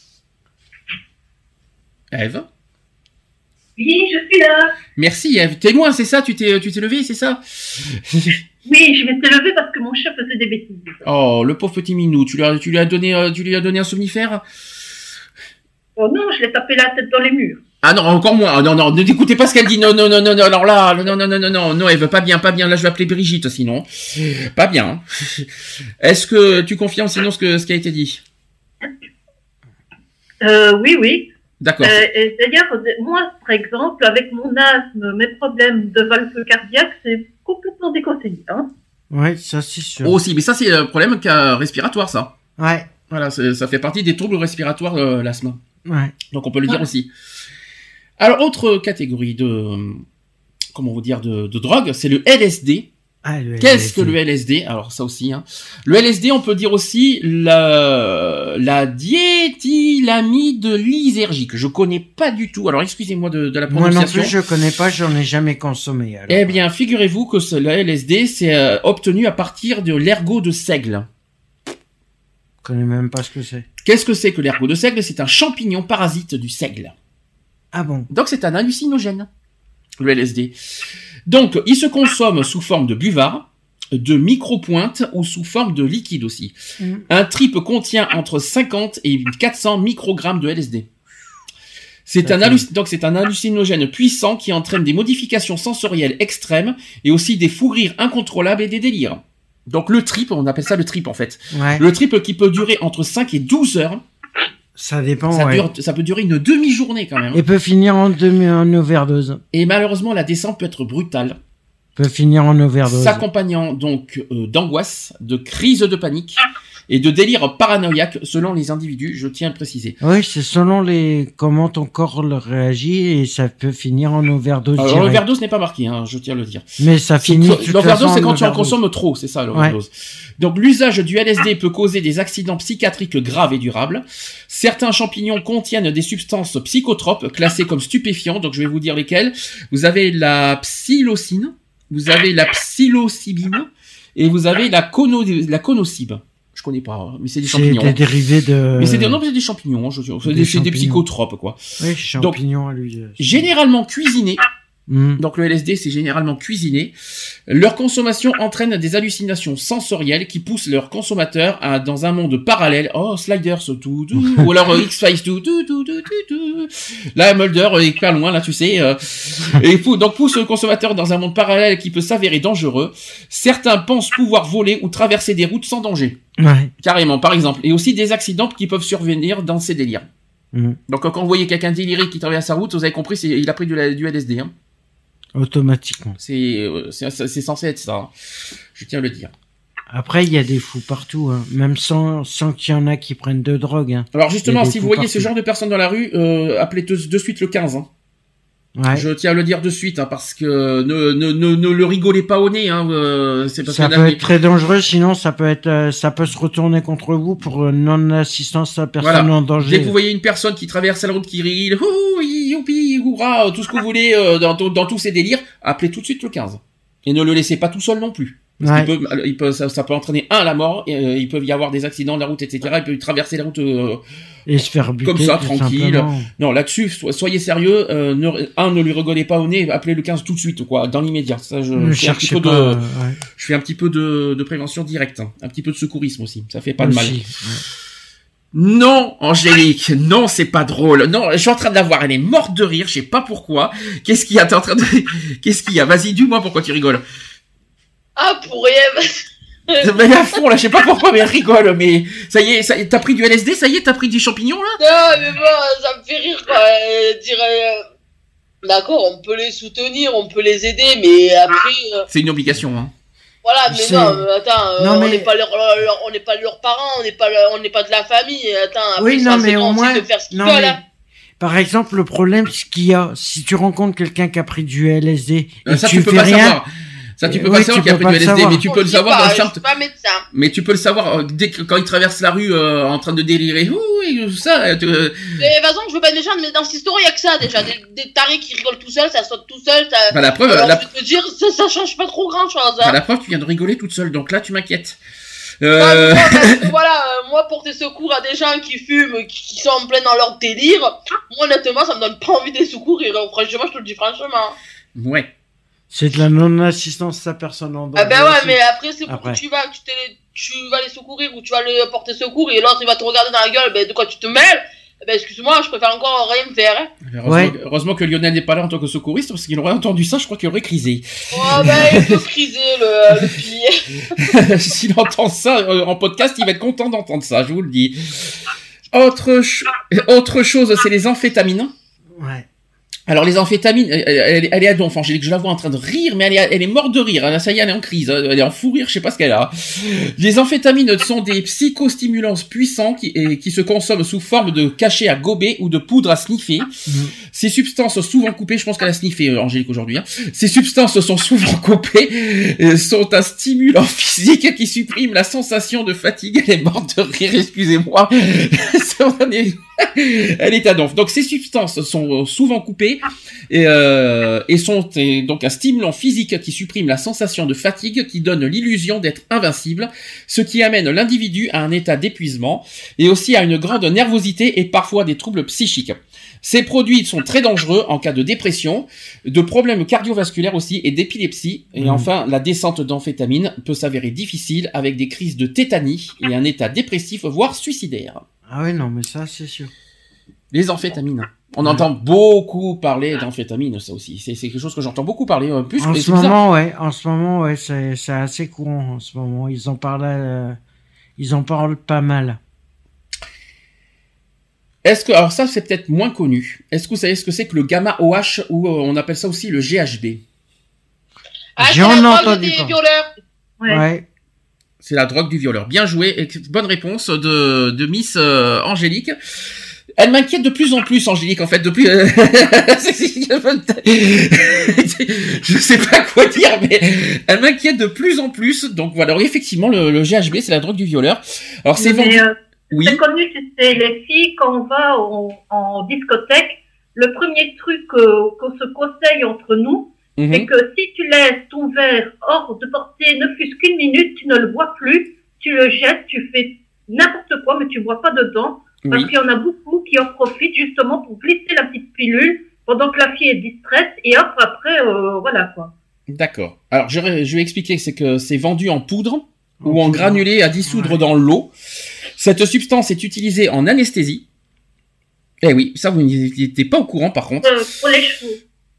Ève? Oui, je suis là. Merci Ève. T'es loin, c'est ça? Tu t'es levé, c'est ça? Oui, je m'étais levée parce que mon chat faisait des bêtises. Oh, le pauvre petit minou. Tu lui as donné un somnifère? Oh non, je l'ai tapé la tête dans les murs. Ah non, encore moins. Ah non, non, n'écoutez pas ce qu'elle dit. Non, non, non, non, non. Alors là, non, Ève, pas bien. Là, je vais appeler Brigitte, sinon. Pas bien. Est-ce que tu confirmes sinon ce qui a été dit? Oui. D'accord. C'est-à-dire, moi, par exemple, avec mon asthme, mes problèmes de valve cardiaque, c'est complètement déconseillé. Hein. Ouais, ça c'est sûr. Aussi, mais ça c'est le problème respiratoire, ça. Ouais. Voilà, ça fait partie des troubles respiratoires, l'asthme. Ouais. Donc on peut le dire aussi. Alors, autre catégorie de drogue, c'est le LSD. Ah, Qu'est-ce que le LSD? Alors ça aussi, hein. Le LSD, on peut dire aussi la diéthylamide lysergique. Je connais pas du tout. Alors excusez-moi de la prononciation. Moi non plus, je connais pas, j'en ai jamais consommé. Alors. Eh bien, figurez-vous que le LSD, c'est obtenu à partir de l'ergot de seigle. Je connais même pas ce que c'est. Qu'est-ce que c'est que l'ergot de seigle? C'est un champignon parasite du seigle. Ah bon? Donc c'est un hallucinogène, le LSD. Donc, il se consomme sous forme de buvard, de micro-pointe ou sous forme de liquide aussi. Un trip contient entre 50 et 400 microgrammes de LSD. Donc, c'est un hallucinogène puissant qui entraîne des modifications sensorielles extrêmes et aussi des fous rires incontrôlables et des délires. Donc, le trip, on appelle ça le trip en fait. Ouais. Le trip qui peut durer entre 5 et 12 heures. Ça dépend, ça peut durer une demi-journée quand même. Et peut finir en overdose. Et malheureusement, la descente peut être brutale. Peut finir en overdose. S'accompagnant donc d'angoisse, de crises de panique et de délire paranoïaque selon les individus, je tiens à le préciser. Oui, c'est selon comment ton corps réagit et ça peut finir en overdose. Alors l'overdose n'est pas marqué, hein, je tiens à le dire. Mais ça finit. L'overdose, c'est quand tu en consommes trop, c'est ça l'overdose. Ouais. Donc l'usage du LSD peut causer des accidents psychiatriques graves et durables. Certains champignons contiennent des substances psychotropes classées comme stupéfiants, donc je vais vous dire lesquelles. Vous avez la psilocine, vous avez la psilocybine et vous avez la conocybe. Je connais pas, mais c'est des champignons. C'est des dérivés de. Mais c'est des champignons, c'est des psychotropes, quoi. Oui, champignons. Donc, généralement cuisinés. Donc le LSD, c'est généralement cuisiné. Leur consommation entraîne des hallucinations sensorielles qui poussent leurs consommateurs dans un monde parallèle. Oh, Sliders, tout, ou alors X-Files, tout. Là, Mulder est pas loin, là, tu sais. Et donc pousse le consommateur dans un monde parallèle qui peut s'avérer dangereux. Certains pensent pouvoir voler ou traverser des routes sans danger. Ouais. Carrément, par exemple. Et aussi des accidents qui peuvent survenir dans ces délires. Donc quand vous voyez quelqu'un déliré qui traverse sa route, vous avez compris, il a pris du LSD. Hein. Automatiquement. C'est censé être ça. Hein. Je tiens à le dire. Après, il y a des fous partout, hein. Même sans qu'il y en a qui prennent de drogue. Hein. Alors justement, si vous voyez ce genre de personnes dans la rue, appelez de suite le 15. Hein. Ouais. Je tiens à le dire de suite, hein, parce que ne le rigolez pas au nez. Hein, c'est parce ça peut être très dangereux, sinon ça peut se retourner contre vous pour non-assistance à personne en danger. Dès que vous voyez une personne qui traverse la route, qui rit, youpi, hourra, tout ce que vous voulez dans tous ces délires, appelez tout de suite le 15. Et ne le laissez pas tout seul non plus. Parce ça peut entraîner la mort, il peut y avoir des accidents de la route, etc. Il peut traverser la route et se faire buter comme ça, tranquille. Simplement. Non, là-dessus, soyez sérieux. Ne lui rigolez pas au nez, appelez le 15 tout de suite, quoi, dans l'immédiat. Ça, je fais un petit peu de prévention directe, hein. Un petit peu de secourisme aussi. Ça fait pas de mal. Ouais. Non, Angélique, non, c'est pas drôle. Non, je suis en train de la voir, elle est morte de rire, je sais pas pourquoi. Qu'est-ce qu'il y a? Qu'est-ce qu'il y a? Vas-y, dis-moi pourquoi tu rigoles. Ah, pour rien. Mais à fond, là, je sais pas pourquoi, mais elle rigole, mais ça y est, t'as pris du LSD, ça y est, t'as pris du champignon, là? Non, mais bon, ça me fait rire, quoi. D'accord, on peut les soutenir, on peut les aider, mais après... C'est une obligation, hein. Voilà, mais non, attends, on n'est pas leurs parents, on n'est pas de la famille, attends, après, oui, non, mais au moins, de faire ce qu'ils veulent, hein. Par exemple, le problème, ce qu'il y a, si tu rencontres quelqu'un qui a pris du LSD et ça, tu fais rien... Ça, tu peux Oui, pas savoir tu qu'il y a peux pas pas du le LSD, savoir. mais tu peux le savoir dans Je certains. suis pas médecin. Mais tu peux le savoir dès que quand il traverse la rue en train de délirer. Oui, tout ça. Mais de toute façon, je veux pas être méchant, mais dans cette histoire, il y a que ça déjà. Des tarés qui rigolent tout seuls, ça saute tout seul. Ça... Bah, la preuve, Alors, je vais te dire, ça change pas trop grand chose. bah, la preuve, tu viens de rigoler toute seule, donc là, tu m'inquiètes. Moi, parce que, voilà, moi, porter secours à des gens qui fument, qui sont en plein dans leur délire, moi, honnêtement, ça me donne pas envie de les secourir. Franchement, je te le dis franchement. Ouais. C'est de la non-assistance à personne en danger. Ah ben ouais, aussi. mais après, c'est pour Après. que tu vas les secourir ou tu vas les porter secours et l'autre, il va te regarder dans la gueule, ben de quoi tu te mêles? Ben excuse-moi, je préfère encore rien me faire. Hein. Heureusement que Lionel n'est pas là en tant que secouriste, parce qu'il aurait entendu ça, je crois qu'il aurait crisé. Oh ben, il peut friser le pilier. S'il entend ça en podcast, il va être content d'entendre ça, je vous le dis. Autre chose, c'est les amphétamines. Ouais. Alors les amphétamines, elle est à donf, Angélique, je la vois en train de rire, mais elle est morte de rire, là, ça y est, elle est en crise, elle est en fou rire, je sais pas ce qu'elle a. Les amphétamines sont des psychostimulants puissants qui se consomment sous forme de cachets à gober ou de poudre à sniffer. Ces substances souvent coupées, je pense qu'elle a sniffé Angélique aujourd'hui, hein. Ces substances sont souvent coupées, sont un stimulant physique qui supprime la sensation de fatigue. Elle est morte de rire, excusez-moi. Elle est à donf. Donc ces substances sont souvent coupées et sont donc un stimulant physique qui supprime la sensation de fatigue, qui donne l'illusion d'être invincible, ce qui amène l'individu à un état d'épuisement et aussi à une grande nervosité et parfois des troubles psychiques. Ces produits sont très dangereux en cas de dépression, de problèmes cardiovasculaires aussi et d'épilepsie. Et enfin, la descente d'amphétamines peut s'avérer difficile avec des crises de tétanie et un état dépressif, voire suicidaire. Ah oui, non, mais ça, c'est sûr. Les amphétamines. On entend beaucoup parler d'amphétamines, ça aussi. C'est quelque chose que j'entends beaucoup parler. Plus, En ce moment, ouais, c'est assez courant. En ce moment, ils en parlent pas mal. Alors ça, c'est peut-être moins connu. Est-ce que vous savez ce que c'est que le gamma OH, ou on appelle ça aussi le GHB? Ah, c'est J'en ai la drogue entendu des parler. violeurs. Ouais. C'est la drogue du violeur. Bien joué. Et bonne réponse de Miss Angélique. Elle m'inquiète de plus en plus, Angélique, en fait, depuis... Je sais pas quoi dire, mais elle m'inquiète de plus en plus. Donc voilà, alors, effectivement, le GHB, c'est la drogue du violeur. Alors c'est vendu... Oui. C'est connu, c'est les filles, quand on va en discothèque, le premier truc qu'on se conseille entre nous, c'est que si tu laisses ton verre hors de portée, ne fût-ce qu'une minute, tu ne le bois plus, tu le jettes, tu fais n'importe quoi, mais tu bois pas dedans, parce qu'il y en a beaucoup qui en profitent justement pour glisser la petite pilule pendant que la fille est distraite, et hop, après, voilà quoi. D'accord. Alors je vais expliquer, c'est que c'est vendu en poudre ou en granulé à dissoudre dans l'eau. Cette substance est utilisée en anesthésie. Eh oui, ça vous n'étiez pas au courant par contre. Pour les cheveux.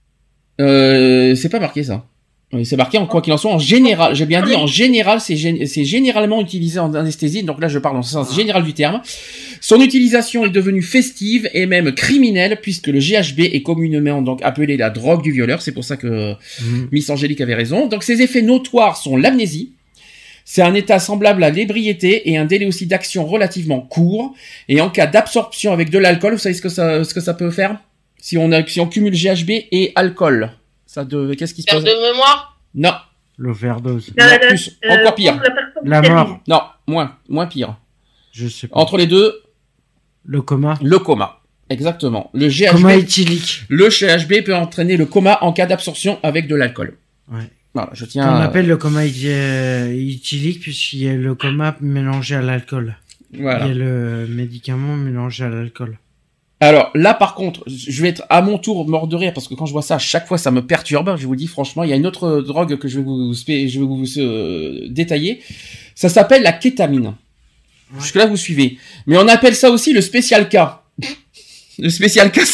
C'est pas marqué ça. C'est marqué en quoi qu'il en soit en général. J'ai bien dit en général, c'est généralement utilisé en anesthésie. Donc là, je parle en sens général du terme. Son utilisation est devenue festive et même criminelle puisque le GHB est communément donc appelé la drogue du violeur. C'est pour ça que Miss Angélique avait raison. Donc ses effets notoires sont l'amnésie. C'est un état semblable à l'ébriété et un délai aussi d'action relativement court. Et en cas d'absorption avec de l'alcool, vous savez ce que ça peut faire? Si on cumule GHB et alcool, qu'est-ce qui se passe? Perte de mémoire? Non. L'overdose. Plus, encore pire. La mort. Non, moins pire. Je sais pas. Entre les deux. Le coma. Le coma. Exactement. Le GHB. Coma éthylique. Le GHB peut entraîner le coma en cas d'absorption avec de l'alcool. Ouais. Voilà, je tiens. On appelle le coma éthylique puisqu'il y a le coma mélangé à l'alcool. Voilà. Il y a le médicament mélangé à l'alcool. Alors là, par contre, je vais être à mon tour mort de rire parce que quand je vois ça, à chaque fois, ça me perturbe. Je vous dis franchement, il y a une autre drogue que je vais vous détailler. Ça s'appelle la kétamine. Ouais. Jusque là, vous suivez. Mais on appelle ça aussi le spécial K. Le spécial K,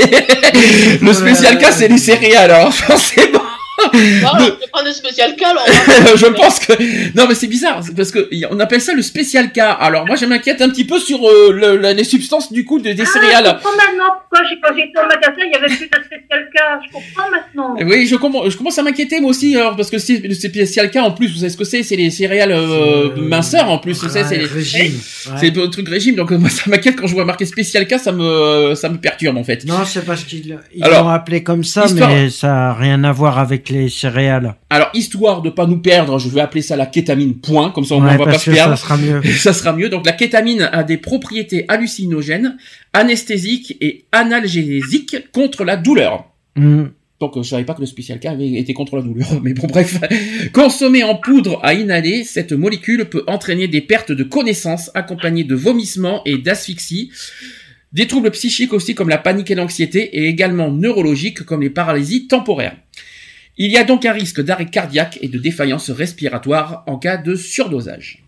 le spécial K, c'est les céréales. Alors forcément. Voilà, je vais prendre le spécial K, alors. Je pense que... Non, mais c'est bizarre, parce que on appelle ça le spécial K. Alors, moi, je m'inquiète un petit peu sur les substances, du coup, des céréales. Je comprends maintenant pourquoi quand j'étais au magasin, il y avait plus de spécial K. Je comprends maintenant. Oui, je commence à m'inquiéter, moi aussi, alors, parce que le spécial K, en plus, vous savez ce que c'est les céréales minceurs, en plus, c'est les régime. C'est le truc régime, donc moi, ça m'inquiète quand je vois marqué spécial K, ça me perturbe, en fait. Non, c'est parce qu'ils l'ont appelé comme ça, mais ça a rien à voir avec les céréales. Alors, histoire de pas nous perdre, je vais appeler ça la kétamine, point, comme ça on Ouais, va pas parce se que perdre. ça sera mieux. Ça sera mieux. Donc, la kétamine a des propriétés hallucinogènes, anesthésiques et analgésiques contre la douleur. Donc, je savais pas que le spécial K avait été contre la douleur, mais bon, bref. Consommée en poudre à inhaler, cette molécule peut entraîner des pertes de connaissance accompagnées de vomissements et d'asphyxie, des troubles psychiques aussi comme la panique et l'anxiété, et également neurologiques comme les paralysies temporaires. Il y a donc un risque d'arrêt cardiaque et de défaillance respiratoire en cas de surdosage.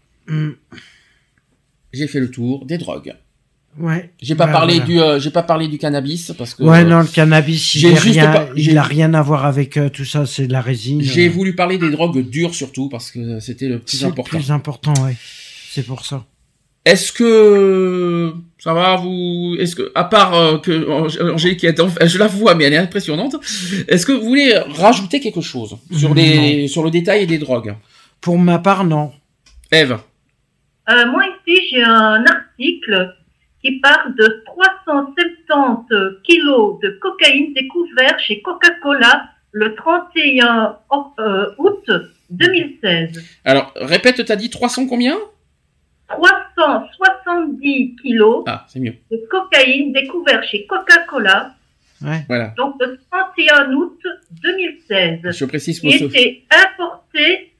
J'ai fait le tour des drogues. Ouais. J'ai pas parlé voilà. j'ai pas parlé du cannabis parce que. Ouais, non, le cannabis, j'ai juste pas- il a rien à voir avec tout ça, c'est de la résine. J'ai voulu parler des drogues dures surtout parce que c'était le plus C'est important. le plus important, ouais. C'est pour ça. Est-ce que ça va vous est-ce que à part que Angélique qui est je la vois mais elle est impressionnante. Est-ce que vous voulez rajouter quelque chose sur sur le détail des drogues? Pour ma part, non. Ève. Moi ici, j'ai un article qui parle de 370 kilos de cocaïne découvert chez Coca-Cola le 31 août 2016. Alors, répète, t'as dit 300 combien? 370 kilos c'est mieux. de cocaïne découvert chez Coca-Cola, Ouais. Voilà. donc le 31 août 2016. Je précise pour Qui ceux. était importé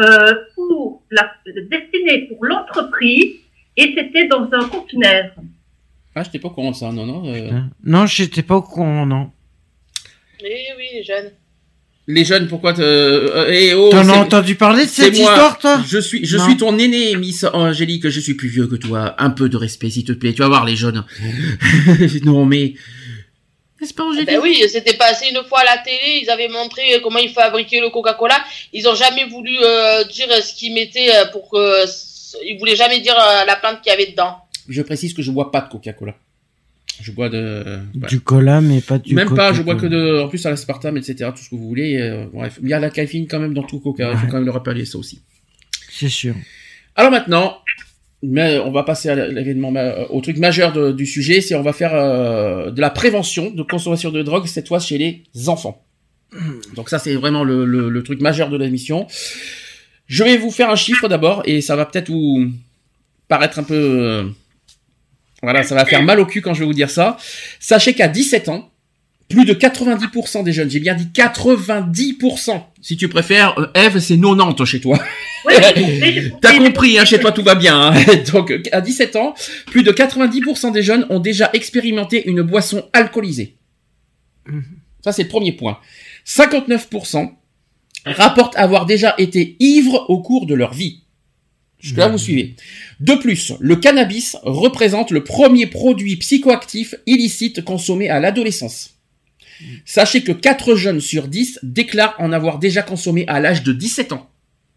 destiné pour l'entreprise et c'était dans un conteneur. Ah, j'étais pas au courant de ça, non. Non, j'étais pas au courant, non. Eh oui, les jeunes. Les jeunes, pourquoi T'en as entendu parler de cette histoire, toi? Je suis Non. ton aîné, Miss Angélique, je suis plus vieux que toi. Un peu de respect, s'il te plaît. Tu vas voir, les jeunes. Non, mais... N'est-ce pas, Angélique? Ben oui, c'était passé une fois à la télé, ils avaient montré comment ils fabriquaient le Coca-Cola. Ils ont jamais voulu dire ce qu'ils mettaient pour que... Ils voulaient jamais dire la plante qu'il y avait dedans. Je précise que je bois pas de Coca-Cola. Je bois de... Du cola, mais pas du Même Coca-Cola. pas, je bois que de... En plus, à l'aspartame, etc., tout ce que vous voulez. Bref, il y a la caféine quand même dans tout Coca. Il faut quand même le rappeler, ça aussi. C'est sûr. Alors maintenant, mais on va passer à l'événement, au truc majeur du sujet, c'est on va faire de la prévention de consommation de drogue, cette fois chez les enfants. Donc ça, c'est vraiment le truc majeur de l'émission. Je vais vous faire un chiffre d'abord, et ça va peut-être vous paraître un peu... voilà, ça va faire mal au cul quand je vais vous dire ça. Sachez qu'à 17 ans, plus de 90% des jeunes, j'ai bien dit 90%, si tu préfères, Ève, c'est 90 chez toi. Oui, mais T'as compris, hein, chez toi tout va bien. Hein. Donc, à 17 ans, plus de 90% des jeunes ont déjà expérimenté une boisson alcoolisée. Ça, c'est le premier point. 59% rapportent avoir déjà été ivres au cours de leur vie. Jusque-là, vous suivez. De plus, le cannabis représente le premier produit psychoactif illicite consommé à l'adolescence. Sachez que 4 jeunes sur 10 déclarent en avoir déjà consommé à l'âge de 17 ans.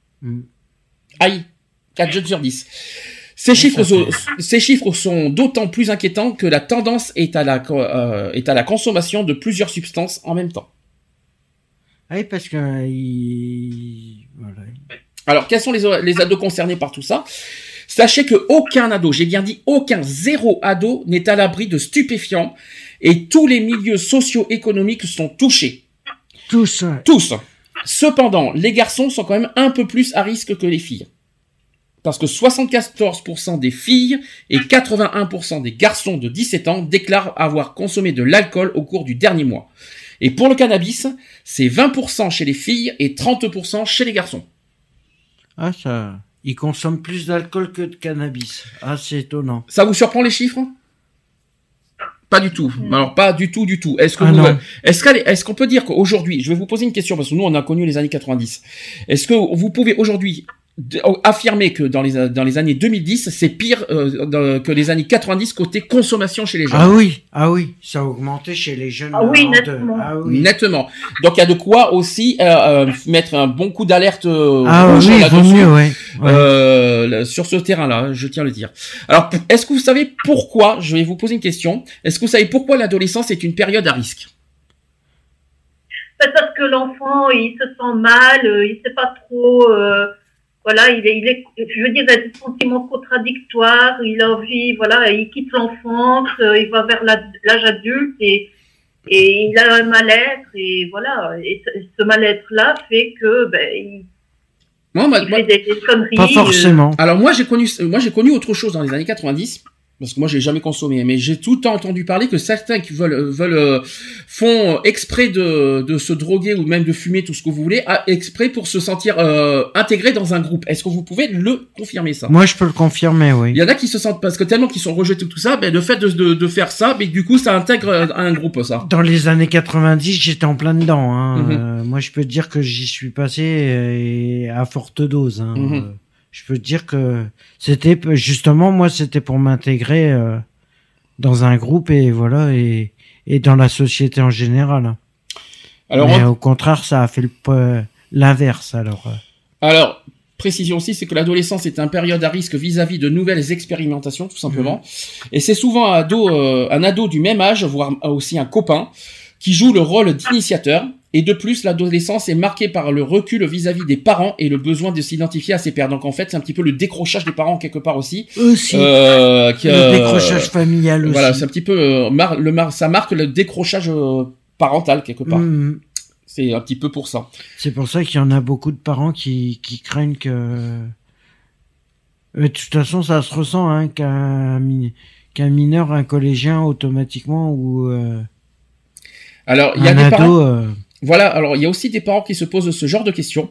Aïe, 4 jeunes sur 10. Ces chiffres sont d'autant plus inquiétants que la tendance est à la consommation de plusieurs substances en même temps. Oui, parce que... Voilà. Alors, quels sont les ados concernés par tout ça? Sachez que aucun ado, j'ai bien dit aucun, zéro ado n'est à l'abri de stupéfiants et tous les milieux socio-économiques sont touchés. Tous. Ouais. Tous. Cependant, les garçons sont quand même un peu plus à risque que les filles. Parce que 74% des filles et 81% des garçons de 17 ans déclarent avoir consommé de l'alcool au cours du dernier mois. Et pour le cannabis, c'est 20% chez les filles et 30% chez les garçons. Ah, ça... Ils consomment plus d'alcool que de cannabis. Ah, c'est étonnant. Ça vous surprend les chiffres? Pas du tout. Alors pas du tout. Est-ce que est-ce qu'on peut dire qu'aujourd'hui, je vais vous poser une question parce que nous on a connu les années 90. Est-ce que vous pouvez aujourd'hui affirmer que dans les années 2010, c'est pire que les années 90 côté consommation chez les jeunes? Ah oui, ça a augmenté chez les jeunes. Ah oui, nettement. Ah oui. Nettement. Donc il y a de quoi aussi mettre un bon coup d'alerte rouge vaut mieux, ouais. sur ce terrain-là, je tiens à le dire. Alors, est-ce que vous savez pourquoi, je vais vous poser une question, est-ce que vous savez pourquoi l'adolescence est une période à risque? Parce que l'enfant, il se sent mal, il sait pas trop... voilà, il est, je veux dire, il a des sentiments contradictoires, il a envie, voilà, il quitte l'enfance, il va vers l'âge adulte et Et il a un mal-être, et voilà. Et ce mal-être-là fait que il fait des conneries. Pas forcément. Alors moi j'ai connu autre chose dans les années 90. Parce que moi j'ai jamais consommé, mais j'ai tout le temps entendu parler que certains qui font exprès de se droguer ou même de fumer tout ce que vous voulez, exprès pour se sentir intégrés dans un groupe. Est-ce que vous pouvez le confirmer ça? Moi je peux le confirmer, oui. Il y en a qui se sentent parce que tellement qu'ils sont rejetés tout ça, le fait de faire ça, mais du coup ça intègre un groupe ça. Dans les années 90, j'étais en plein dedans. Hein. Moi je peux te dire que j'y suis passé et à forte dose. Hein. Je peux te dire que c'était justement moi c'était pour m'intégrer dans un groupe et voilà et dans la société en général. Alors mais au contraire ça a fait l'inverse alors. Alors précision aussi, c'est que l'adolescence est une période à risque vis-à-vis de nouvelles expérimentations tout simplement et c'est souvent un ado du même âge voire aussi un copain qui joue le rôle d'initiateur. Et de plus, l'adolescence est marquée par le recul vis-à-vis des parents et le besoin de s'identifier à ses pairs. Donc en fait, c'est un petit peu le décrochage des parents quelque part aussi. Le décrochage familial aussi. Voilà, c'est un petit peu ça marque le décrochage parental quelque part. C'est un petit peu pour ça. C'est pour ça qu'il y en a beaucoup de parents qui craignent que. De toute façon, ça se ressent hein, qu'un mineur, un collégien automatiquement ou. Alors il y a des parents. Voilà, alors il y a aussi des parents qui se posent ce genre de questions.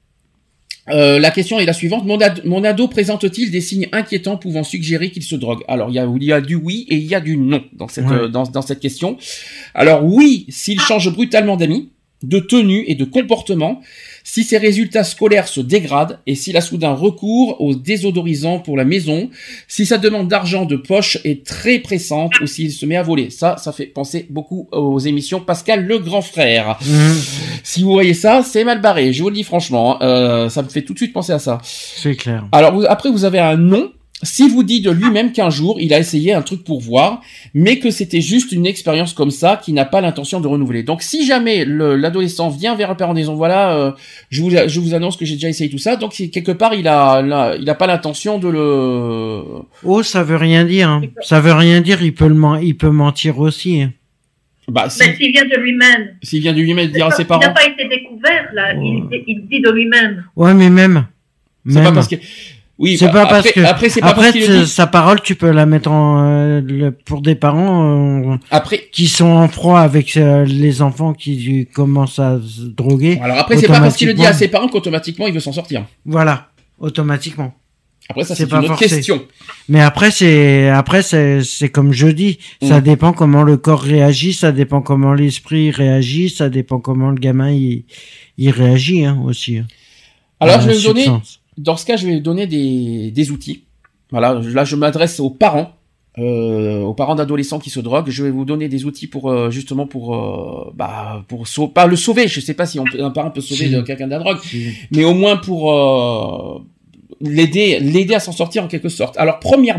La question est la suivante. Mon ado présente-t-il des signes inquiétants pouvant suggérer qu'il se drogue? Alors il y a du oui et il y a du non dans cette question. Alors oui, s'il change brutalement d'amis, de tenue et de comportement, si ses résultats scolaires se dégradent et s'il a soudain recours aux désodorisants pour la maison, si sa demande d'argent de poche est très pressante ou s'il se met à voler. Ça fait penser beaucoup aux émissions Pascal le grand frère. Si vous voyez ça, c'est mal barré, je vous le dis franchement. Ça me fait tout de suite penser à ça. C'est clair. Alors après vous avez un non. S'il vous dit de lui-même qu'un jour, il a essayé un truc pour voir, mais que c'était juste une expérience comme ça, qu'il n'a pas l'intention de renouveler. Donc, si jamais l'adolescent vient vers le parent en disant, voilà, je vous annonce que j'ai déjà essayé tout ça, donc quelque part, il a pas l'intention de le... Oh, ça veut rien dire. Hein. Ça veut rien dire, il peut mentir aussi. Hein. S'il vient de lui-même. S'il vient de lui-même dire à ses parents. Il n'a pas été découvert, là. Il dit de lui-même. Ouais, mais même. C'est pas parce que... Oui, c'est pas parce que c'est pas parce qu'il le dit. Sa parole, tu peux la mettre pour des parents qui sont en froid avec les enfants qui commencent à se droguer. Alors après, c'est pas parce qu'il le dit à ses parents qu'automatiquement il veut s'en sortir. Voilà, automatiquement. Après ça, c'est une autre question. Mais après c'est comme je dis, ça dépend comment le corps réagit, ça dépend comment l'esprit réagit, ça dépend comment le gamin il réagit hein, aussi. Alors je vais vous donner. Dans ce cas, je vais donner des outils. Voilà, là, je m'adresse aux parents d'adolescents qui se droguent. Je vais vous donner des outils pour justement pas le sauver. Je sais pas si un parent peut sauver quelqu'un de la drogue, mais au moins pour l'aider à s'en sortir en quelque sorte. Alors, premier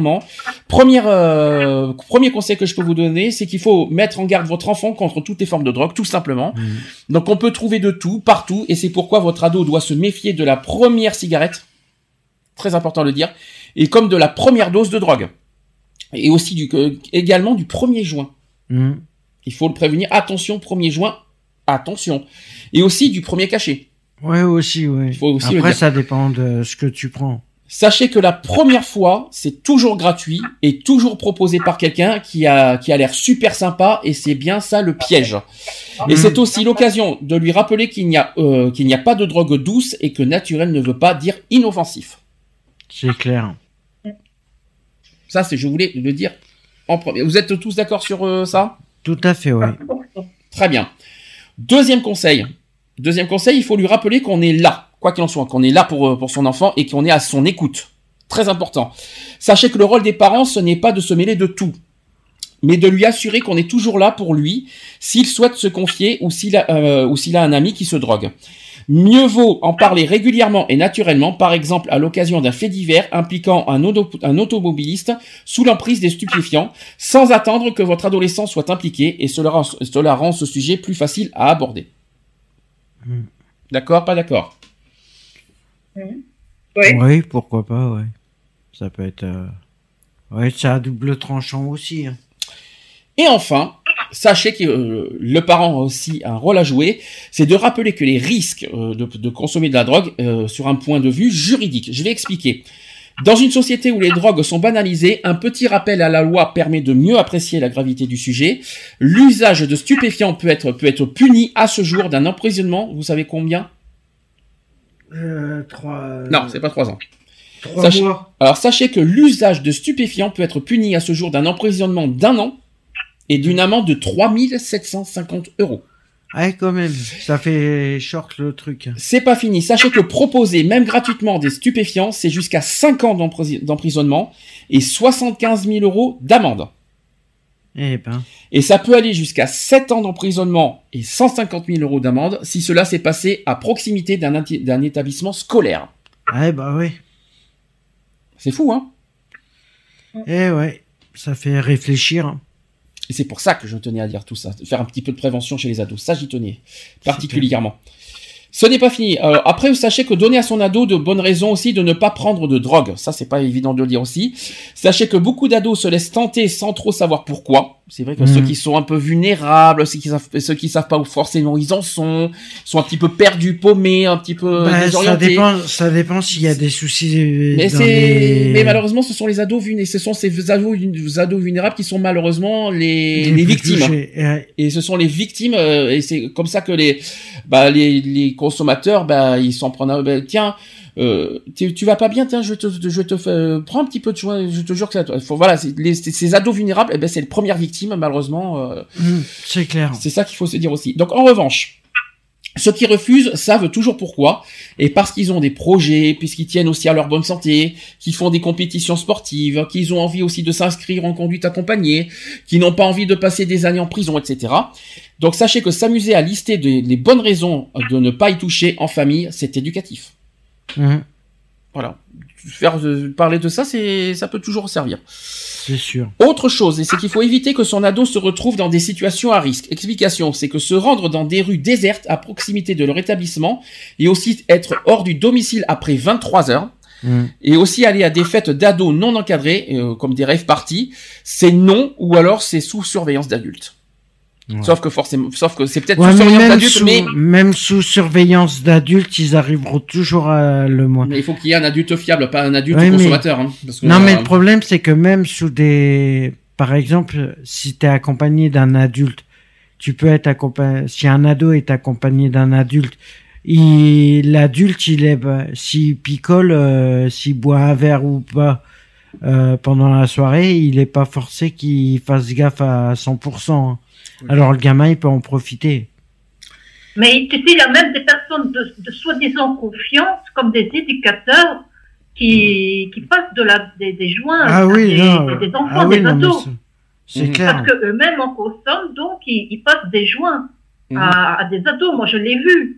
conseil que je peux vous donner, c'est qu'il faut mettre en garde votre enfant contre toutes les formes de drogue, tout simplement. Donc, on peut trouver de tout, partout, et c'est pourquoi votre ado doit se méfier de la première cigarette, très important de le dire, et comme de la première dose de drogue. Et aussi également du premier joint. Il faut le prévenir, attention, premier joint, attention. Et aussi du premier cachet. Ouais, aussi, ouais. Après, ça dépend de ce que tu prends. Sachez que la première fois, c'est toujours gratuit et toujours proposé par quelqu'un qui a l'air super sympa et c'est bien ça le piège. Et c'est aussi l'occasion de lui rappeler qu'il n'y a pas de drogue douce et que naturel ne veut pas dire inoffensif. C'est clair. Ça, je voulais le dire en premier. Vous êtes tous d'accord sur ça? Tout à fait, oui. Très bien. Deuxième conseil, il faut lui rappeler qu'on est là, quoi qu'il en soit, qu'on est là pour son enfant et qu'on est à son écoute. Très important. Sachez que le rôle des parents, ce n'est pas de se mêler de tout, mais de lui assurer qu'on est toujours là pour lui s'il souhaite se confier ou s'il a un ami qui se drogue. Mieux vaut en parler régulièrement et naturellement, par exemple à l'occasion d'un fait divers impliquant un automobiliste sous l'emprise des stupéfiants, sans attendre que votre adolescent soit impliqué, et cela rend ce sujet plus facile à aborder. D'accord, pas d'accord? Oui, pourquoi pas, ouais. Ça peut être... Ouais, c'est à double tranchant aussi. Hein. Et enfin, Sachez que le parent a aussi un rôle à jouer, c'est de rappeler que les risques de consommer de la drogue sur un point de vue juridique. Je vais expliquer. Dans une société où les drogues sont banalisées, un petit rappel à la loi permet de mieux apprécier la gravité du sujet. L'usage de stupéfiants peut être puni à ce jour d'un emprisonnement. Vous savez combien ? 3... Non, c'est pas 3 ans. 3 mois. Alors sachez que l'usage de stupéfiants peut être puni à ce jour d'un emprisonnement d'1 an et d'une amende de 3 750 €. Ouais, quand même, ça fait short le truc. C'est pas fini. Sachez que proposer, même gratuitement, des stupéfiants, c'est jusqu'à 5 ans d'emprisonnement et 75 000 € d'amende. Eh ben. Et ça peut aller jusqu'à 7 ans d'emprisonnement et 150 000 € d'amende si cela s'est passé à proximité d'un établissement scolaire. Ouais, bah oui. C'est fou, hein? Eh ouais, ça fait réfléchir. Et c'est pour ça que je tenais à dire tout ça, faire un petit peu de prévention chez les ados. Ça, j'y tenais particulièrement. Ce n'est pas fini. Après, vous sachez que donner à son ado de bonnes raisons aussi de ne pas prendre de drogue. Ça, c'est pas évident de le dire aussi. Sachez que beaucoup d'ados se laissent tenter sans trop savoir pourquoi. C'est vrai que ceux qui sont un peu vulnérables, ceux qui savent pas où forcément ils en sont un petit peu perdus, paumés, un petit peu désorientés. Ça dépend s'il y a des soucis. Mais malheureusement, ce sont les ados vulnérables. Ce sont ces ados vulnérables qui sont malheureusement les victimes. Et ce sont les victimes, et c'est comme ça que les consommateurs, ils s'en prennent. Tiens, tu vas pas bien, tiens, je te prends un petit peu de joint, je te jure que voilà, ces ados vulnérables, c'est les premières victimes, malheureusement. C'est clair. C'est ça qu'il faut se dire aussi. Donc, en revanche, ceux qui refusent savent toujours pourquoi, et parce qu'ils ont des projets, puisqu'ils tiennent aussi à leur bonne santé, qu'ils font des compétitions sportives, qu'ils ont envie aussi de s'inscrire en conduite accompagnée, qu'ils n'ont pas envie de passer des années en prison, etc. Donc sachez que s'amuser à lister les bonnes raisons de ne pas y toucher en famille, c'est éducatif. Voilà. Parler de ça, ça peut toujours servir. C'est sûr. Autre chose, c'est qu'il faut éviter que son ado se retrouve dans des situations à risque. Explication, c'est que se rendre dans des rues désertes à proximité de leur établissement et aussi être hors du domicile après 23 heures et aussi aller à des fêtes d'ados non encadrées, comme des rave parties, c'est non ou alors c'est sous surveillance d'adultes. Ouais. Sauf que c'est peut-être sous surveillance d'adultes, même sous surveillance d'adultes, ils arriveront toujours à le moins. Mais il faut qu'il y ait un adulte fiable, pas un adulte consommateur. Parce que, mais le problème, c'est que même sous par exemple, si t'es accompagné d'un adulte, tu peux être accompagné, si un ado est accompagné d'un adulte, l'adulte, s'il picole, s'il boit un verre ou pas, pendant la soirée, il est pas forcé qu'il fasse gaffe à 100%. Alors le gamin, il peut en profiter. Mais tu sais, il y a même des personnes de soi-disant confiance, comme des éducateurs, qui passent des joints à des enfants, des ados. C'est clair. Parce qu'eux-mêmes en consomment, donc ils passent des joints à des ados. Moi, je l'ai vu.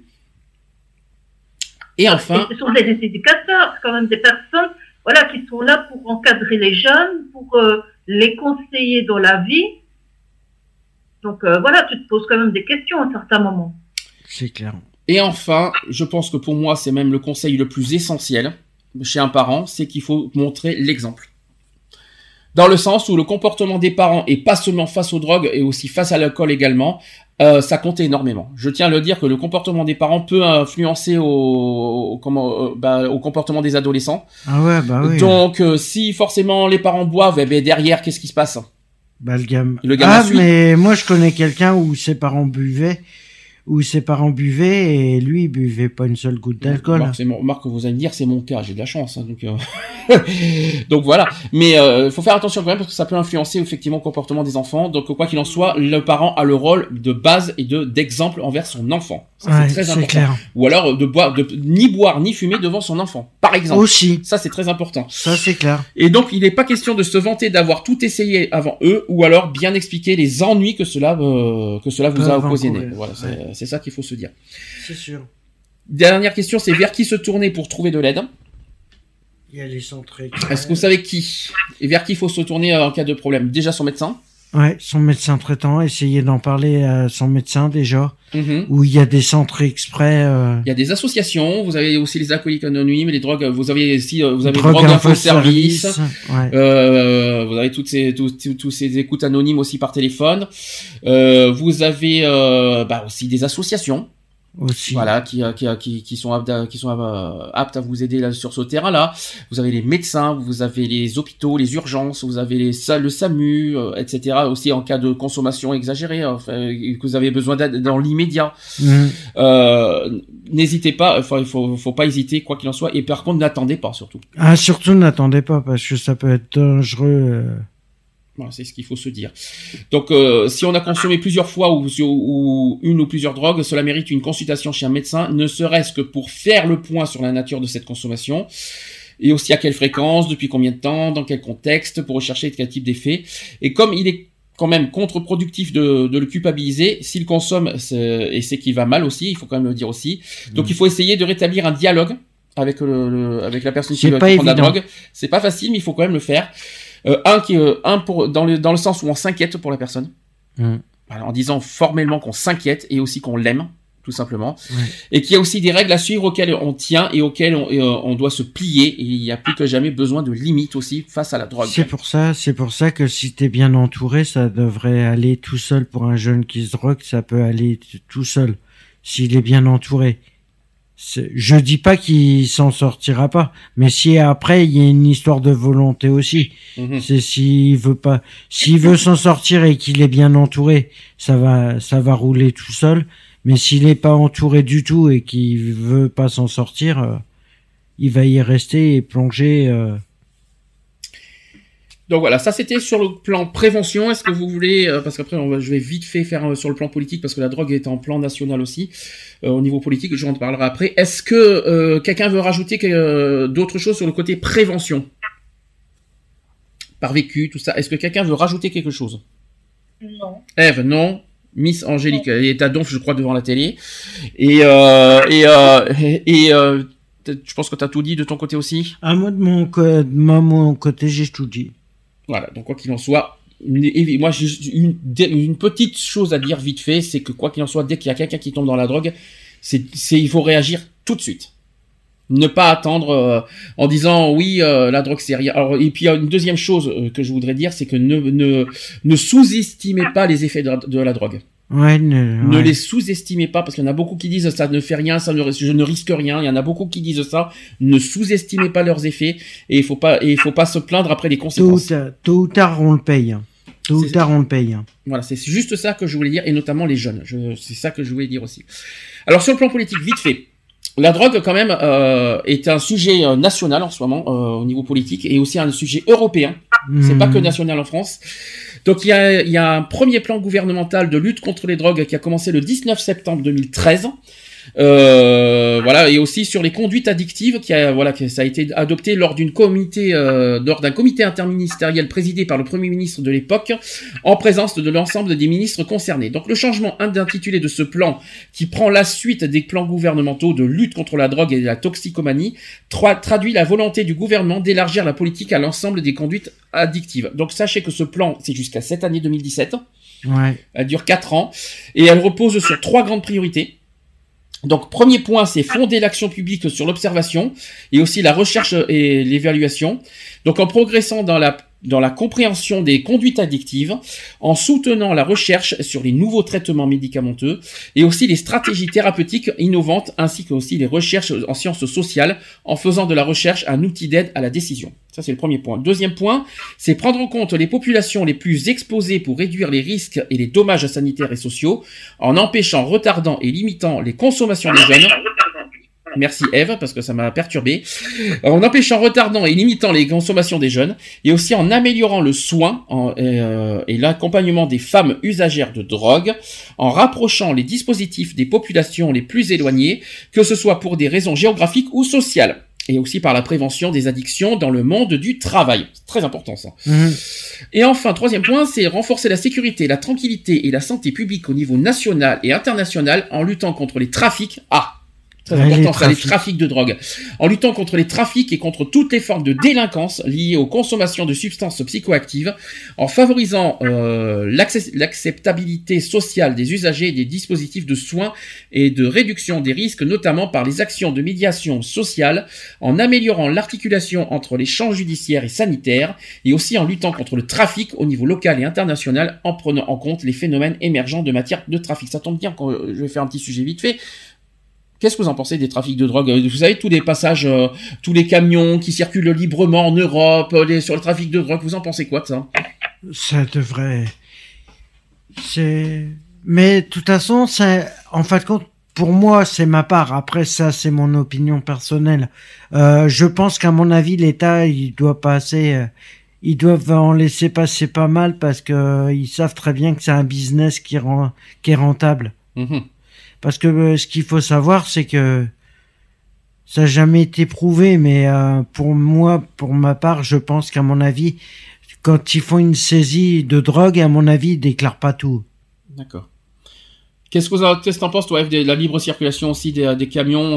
Et enfin... Et ce sont des éducateurs, c'est quand même des personnes qui sont là pour encadrer les jeunes, pour les conseiller dans la vie. Donc tu te poses quand même des questions à certains moments. C'est clair. Et enfin, je pense que pour moi, c'est même le conseil le plus essentiel chez un parent, c'est qu'il faut montrer l'exemple. Dans le sens où le comportement des parents, et pas seulement face aux drogues, et aussi face à l'alcool également, ça compte énormément. Je tiens à le dire que le comportement des parents peut influencer au comportement des adolescents. Ah ouais, bah oui. Donc, si forcément les parents boivent, derrière, qu'est-ce qui se passe ? Le gamin. Suit. Mais moi je connais quelqu'un où ses parents buvaient et lui il buvait pas une seule goutte d'alcool. Marc, vous allez me dire, c'est mon cas, j'ai de la chance. Donc voilà. Mais faut faire attention quand même parce que ça peut influencer effectivement le comportement des enfants. Donc quoi qu'il en soit, le parent a le rôle de base et d'exemple envers son enfant. Ça, c'est très important. Clair. Ou alors de ni boire ni fumer devant son enfant, par exemple. Aussi. Ça c'est très important. Ça c'est clair. Et donc il n'est pas question de se vanter d'avoir tout essayé avant eux, ou alors bien expliquer les ennuis que cela vous a occasionné. Voilà, c'est ça qu'il faut se dire. C'est sûr. Dernière question, c'est vers qui se tourner pour trouver de l'aide ? Il y a les centres. Est-ce que vous savez qui ? Et vers qui il faut se tourner en cas de problème ? Déjà son médecin ? Ouais, son médecin traitant, essayer d'en parler à son médecin déjà, Mhm. où il y a des centres exprès. Il y a des associations, vous avez aussi les alcooliques anonymes, les drogues, vous avez aussi, vous avez Drogue Drogue Info Info Service, Service, ouais. vous avez tous ces écoutes anonymes aussi par téléphone. Vous avez aussi des associations. Aussi. Voilà, qui sont aptes à vous aider là, sur ce terrain-là. Vous avez les médecins, vous avez les hôpitaux, les urgences, vous avez le SAMU, etc. Aussi en cas de consommation exagérée, que vous avez besoin d'aide dans l'immédiat. N'hésitez pas, il faut pas hésiter, quoi qu'il en soit. Et par contre, n'attendez pas, surtout. Ah, surtout n'attendez pas, parce que ça peut être dangereux. Voilà, c'est ce qu'il faut se dire. Donc, si on a consommé plusieurs fois ou une ou plusieurs drogues, cela mérite une consultation chez un médecin, ne serait-ce que pour faire le point sur la nature de cette consommation, et aussi à quelle fréquence, depuis combien de temps, dans quel contexte, pour rechercher quel type d'effet. Et comme il est quand même contre-productif de le culpabiliser, s'il consomme, et c'est qu'il va mal aussi, il faut quand même le dire aussi. Donc, il faut essayer de rétablir un dialogue avec avec la personne qui prend de la drogue. C'est pas facile, mais il faut quand même le faire. Dans le sens où on s'inquiète pour la personne, en disant formellement qu'on s'inquiète et aussi qu'on l'aime, tout simplement, et qu'il y a aussi des règles à suivre auxquelles on tient et auxquelles on doit se plier, et il y a plus que jamais besoin de limites aussi face à la drogue. C'est pour ça que si t'es bien entouré, ça devrait aller tout seul. Pour un jeune qui se drogue, ça peut aller tout seul s'il est bien entouré. Je dis pas qu'il s'en sortira pas, mais si après il y a une histoire de volonté aussi, c'est s'il veut s'en sortir et qu'il est bien entouré, ça va rouler tout seul. Mais s'il est pas entouré du tout et qu'il veut pas s'en sortir, il va y rester et plonger. Donc voilà, ça c'était sur le plan prévention. Est-ce que vous voulez, parce qu'après je vais vite fait faire sur le plan politique, parce que la drogue est en plan national aussi, au niveau politique, j'en parlerai après. Est-ce que quelqu'un veut rajouter d'autres choses sur le côté prévention, par vécu, tout ça? Est-ce que quelqu'un veut rajouter quelque chose? Non. Ève, non. Miss Angélique, elle est à Donf, je crois, devant la télé. Et je pense que tu as tout dit de ton côté aussi. Ah, moi de mon côté, j'ai tout dit. Voilà, donc quoi qu'il en soit, moi j'ai une petite chose à dire vite fait, c'est que quoi qu'il en soit, dès qu'il y a quelqu'un qui tombe dans la drogue, il faut réagir tout de suite. Ne pas attendre en disant oui, la drogue c'est rien. Alors, et puis il y a une deuxième chose que je voudrais dire, c'est que ne sous-estimez pas les effets de la drogue. Ne les sous-estimez pas, parce qu'il y en a beaucoup qui disent ça ne fait rien, je ne risque rien. Il y en a beaucoup qui disent ça. Ne sous-estimez pas leurs effets, et il faut pas se plaindre après les conséquences. Tôt ou tard on le paye. Voilà, c'est juste ça que je voulais dire, et notamment les jeunes. C'est ça que je voulais dire aussi. Alors sur le plan politique, vite fait. La drogue, quand même, est un sujet national en ce moment au niveau politique, et aussi un sujet européen. C'est pas que national en France. Donc il y a un premier plan gouvernemental de lutte contre les drogues qui a commencé le 19 septembre 2013. Voilà, et aussi sur les conduites addictives que ça a été adopté lors d'un comité interministériel présidé par le Premier ministre de l'époque, en présence de l'ensemble des ministres concernés. Donc le changement d'intitulé de ce plan, qui prend la suite des plans gouvernementaux de lutte contre la drogue et la toxicomanie, traduit la volonté du gouvernement d'élargir la politique à l'ensemble des conduites addictives. Donc sachez que ce plan, c'est jusqu'à cette année 2017. Elle dure 4 ans, et elle repose sur 3 grandes priorités. Donc, premier point, c'est fonder l'action publique sur l'observation et aussi la recherche et l'évaluation. Donc, en progressant dans la compréhension des conduites addictives, en soutenant la recherche sur les nouveaux traitements médicamenteux et aussi les stratégies thérapeutiques innovantes, ainsi que aussi les recherches en sciences sociales, en faisant de la recherche un outil d'aide à la décision. Ça, c'est le premier point. Deuxième point, c'est prendre en compte les populations les plus exposées pour réduire les risques et les dommages sanitaires et sociaux, en empêchant, retardant et limitant les consommations des jeunes. Merci Ève, parce que ça m'a perturbé. En empêchant, retardant et limitant les consommations des jeunes, et aussi en améliorant le soin et l'accompagnement des femmes usagères de drogue, en rapprochant les dispositifs des populations les plus éloignées, que ce soit pour des raisons géographiques ou sociales, et aussi par la prévention des addictions dans le monde du travail. C'est très important ça. Et enfin, troisième point, c'est renforcer la sécurité, la tranquillité et la santé publique au niveau national et international en luttant contre les trafics. Très Ouais, important, ça, les trafics. trafics de drogue. En luttant contre les trafics et contre toutes les formes de délinquance liées aux consommations de substances psychoactives, en favorisant l'acceptabilité sociale des usagers des dispositifs de soins et de réduction des risques, notamment par les actions de médiation sociale, en améliorant l'articulation entre les champs judiciaires et sanitaires, et aussi en luttant contre le trafic au niveau local et international, en prenant en compte les phénomènes émergents de matière de trafic. Ça tombe bien quand je vais faire un petit sujet vite fait. Qu'est-ce que vous en pensez des trafics de drogue? Vous savez, tous les passages, tous les camions qui circulent librement en Europe, sur le trafic de drogue, vous en pensez quoi de ça? Ça devrait. Mais de toute façon, en fin de compte, pour moi, c'est ma part. Après, ça, c'est mon opinion personnelle. Je pense qu'à mon avis, l'État, il doit passer. Ils doivent en laisser passer pas mal parce que ils savent très bien que c'est un business qui est rentable. Mmh. Parce que ce qu'il faut savoir, c'est que ça n'a jamais été prouvé, mais pour moi, pour ma part, je pense qu'à mon avis, quand ils font une saisie de drogue, à mon avis, ils déclarent pas tout. D'accord. Qu'est-ce que t'en penses, toi, F, de la libre circulation aussi des camions,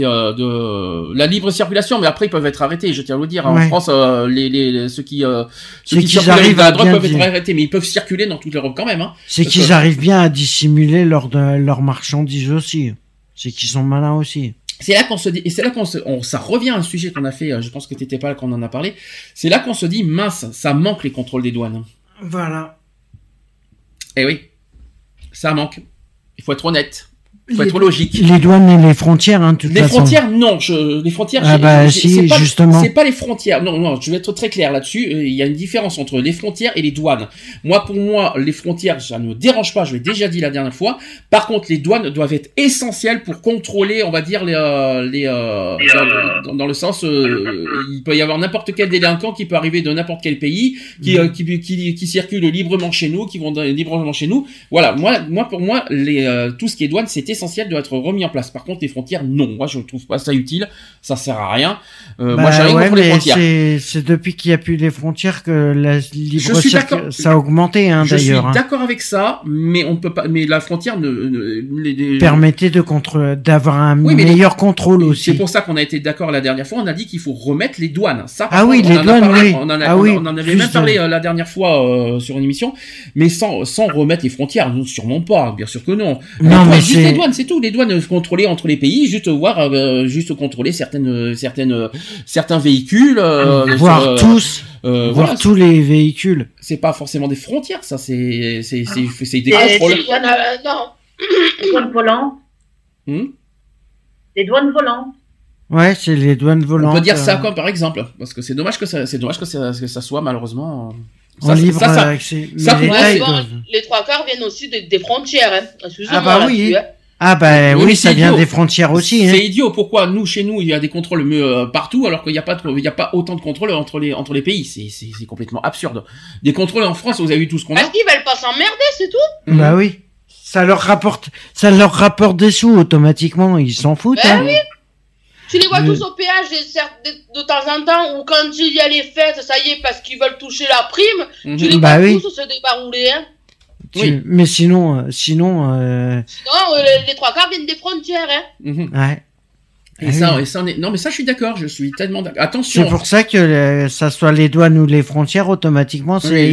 de la libre circulation, mais après ils peuvent être arrêtés. Je tiens à le dire. Ouais. En France, ceux qui qu'ils circulent avec arrivent de la à drogue bien peuvent être dire. arrêtés, mais ils peuvent circuler dans toute l'Europe quand même. Hein. C'est Parce qu'ils que- arrivent bien à dissimuler leurs marchandises aussi. C'est qu'ils sont malins aussi. C'est là qu'on se dit, et c'est là ça revient à un sujet qu'on a fait. Je pense que t'étais pas là quand on en a parlé. C'est là qu'on se dit, mince, ça manque les contrôles des douanes. Voilà. Eh oui, ça manque. Il faut être honnête. Il faut être logique. Les douanes et les frontières, hein, de toute Les façon. frontières, non. Les frontières, Ah bah si, c'est pas, justement. c'est pas les frontières. Non, je vais être très clair là-dessus. Il y a une différence entre les frontières et les douanes. Pour moi, les frontières, ça ne me dérange pas. Je l'ai déjà dit la dernière fois. Par contre, les douanes doivent être essentielles pour contrôler, on va dire, dans le sens, il peut y avoir n'importe quel délinquant qui peut arriver de n'importe quel pays, qui circule librement chez nous, qui vont librement chez nous. Voilà. Pour moi, tout ce qui est douane, c'est essentiel, doit être remis en place. Par contre, les frontières, non. Moi, je ne trouve pas ça utile. Ça sert à rien. Moi, j'ai rien contre les frontières. C'est depuis qu'il n'y a plus les frontières que la libre Je suis d'accord. ça a augmenté, hein, Je suis d'ailleurs. d'accord avec ça, mais on ne peut pas. Mais la frontière Permettait d'avoir un meilleur contrôle aussi. C'est pour ça qu'on a été d'accord la dernière fois. On a dit qu'il faut remettre les douanes. Ça. Ah oui, les douanes, oui. On en avait même parlé la dernière fois sur une émission, mais sans remettre les frontières. Non, sûrement pas. Bien sûr que non. Non, mais juste les douanes, c'est tout. Les douanes contrôlées entre les pays, juste contrôler certains véhicules, voire tous. Voilà, tous les véhicules. C'est pas forcément des frontières, ça, c'est des contrôles. Non. Les douanes volantes. Les douanes volantes. Ouais, c'est les douanes volantes. On peut dire ça comme par exemple, parce que c'est dommage que ça soit malheureusement. En libre accès. Les trois quarts viennent aussi des frontières. Hein. Ah bah oui. Ah bah oui, ça vient des frontières aussi. C'est idiot. Pourquoi chez nous, il y a des contrôles partout, alors qu'il n'y a pas autant de contrôles entre les pays. C'est complètement absurde. Des contrôles en France, vous avez vu tout ce qu'on a. Parce qu'ils veulent pas s'emmerder, c'est tout. Bah oui. Ça leur rapporte des sous automatiquement. Ils s'en foutent. Ben oui. Tu les vois tous au péage de temps en temps, ou quand il y a les fêtes, ça y est, parce qu'ils veulent toucher la prime, tu les vois tous se débarouler, hein. Oui. Mais sinon, les trois quarts viennent des frontières, hein. Ouais. Non, mais ça, je suis d'accord. Je suis tellement d'accord. Attention. C'est pour ça que ça soit les douanes ou les frontières, automatiquement, il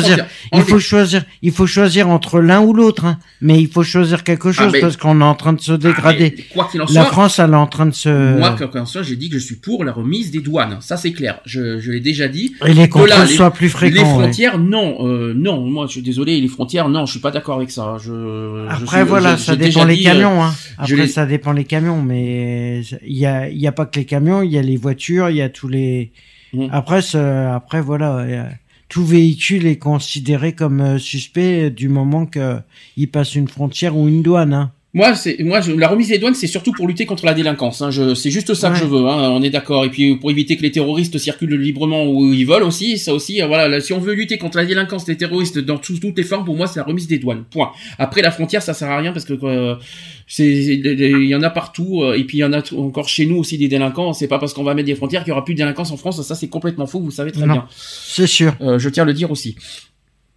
faut choisir entre l'un ou l'autre, hein. Mais il faut choisir quelque chose parce qu'on est en train de se dégrader. Quoi qu'il en soit, la France, elle est en train de se. Moi, quoi qu'il en soit, j'ai dit que je suis pour la remise des douanes. Ça, c'est clair. Je l'ai déjà dit. Et les contrôles soient plus fréquents. Les frontières, non. Moi, je suis désolé. Les frontières, non, je suis pas d'accord avec ça. Après, ça dépend les camions, hein. Après, ça dépend les camions, mais il y a pas que les camions, il y a les voitures, il y a tous les. Après, tout véhicule est considéré comme suspect du moment qu'il passe une frontière ou une douane, hein. La remise des douanes, c'est surtout pour lutter contre la délinquance, hein. C'est juste ça que je veux, hein. On est d'accord. Et puis, pour éviter que les terroristes circulent librement où ils veulent aussi, ça aussi, voilà. Si on veut lutter contre la délinquance des terroristes dans toutes les formes, pour moi, c'est la remise des douanes. Point. Après, la frontière, ça sert à rien parce que, il y en a partout, et puis il y en a encore chez nous aussi des délinquants. C'est pas parce qu'on va mettre des frontières qu'il y aura plus de délinquance en France. Ça, c'est complètement faux. Vous savez très bien. C'est sûr. Je tiens à le dire aussi.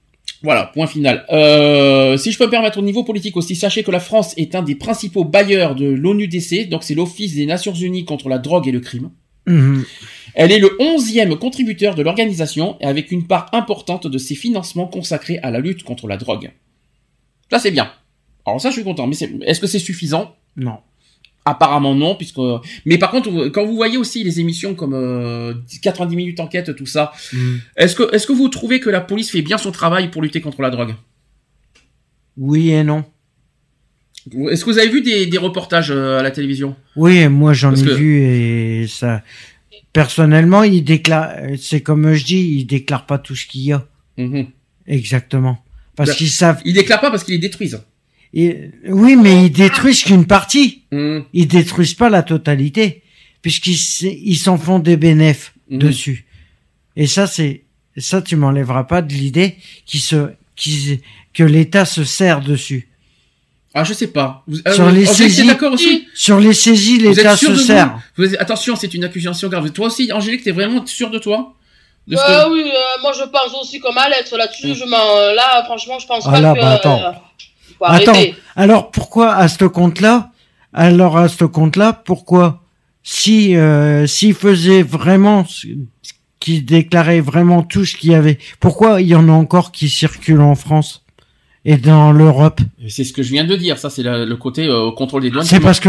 Voilà, point final. Si je peux me permettre au niveau politique aussi, sachez que la France est un des principaux bailleurs de l'ONUDC, donc c'est l'Office des Nations Unies contre la drogue et le crime. Mhm. Elle est le 11e contributeur de l'organisation, avec une part importante de ses financements consacrés à la lutte contre la drogue. Ça, c'est bien. Alors ça, je suis content. Mais est-ce que c'est suffisant? Non. Apparemment non, puisque. Mais par contre, quand vous voyez aussi les émissions comme 90 minutes enquête, tout ça, est-ce que vous trouvez que la police fait bien son travail pour lutter contre la drogue? Oui et non. Est-ce que vous avez vu des reportages à la télévision? Oui, moi j'en Parce ai que- vu et ça. Personnellement, il déclare. C'est comme je dis, il déclare pas tout ce qu'il y a. Mhm. Exactement. Parce Bah, qu'ils savent. Ils déclarent pas parce qu'ils les détruisent. Oui, mais ils détruisent qu'une partie. Mhm. Ils détruisent pas la totalité, puisqu'ils ils s'en font des bénéfices Mhm. dessus. Et ça, tu m'enlèveras pas de l'idée que l'État se sert dessus. Ah, je sais pas. Sur les vous êtes saisies- d'accord aussi? Sur les saisies, Vous l'État êtes sûr se de sert. Attention, c'est une accusation grave. Toi aussi, Angélique, t'es vraiment sûr de toi? De ce que- Oui, moi je pense aussi comme Alex là-dessus. Mm. Là, franchement, je pense Ah pas là, que. bah, attends. Faut Attends, arrêter. alors pourquoi à ce compte-là, pourquoi s'il faisait vraiment, qu'il déclarait vraiment tout ce qu'il y avait, pourquoi il y en a encore qui circulent en France et dans l'Europe? C'est ce que je viens de dire. Ça, c'est le côté contrôle des douanes. C'est parce que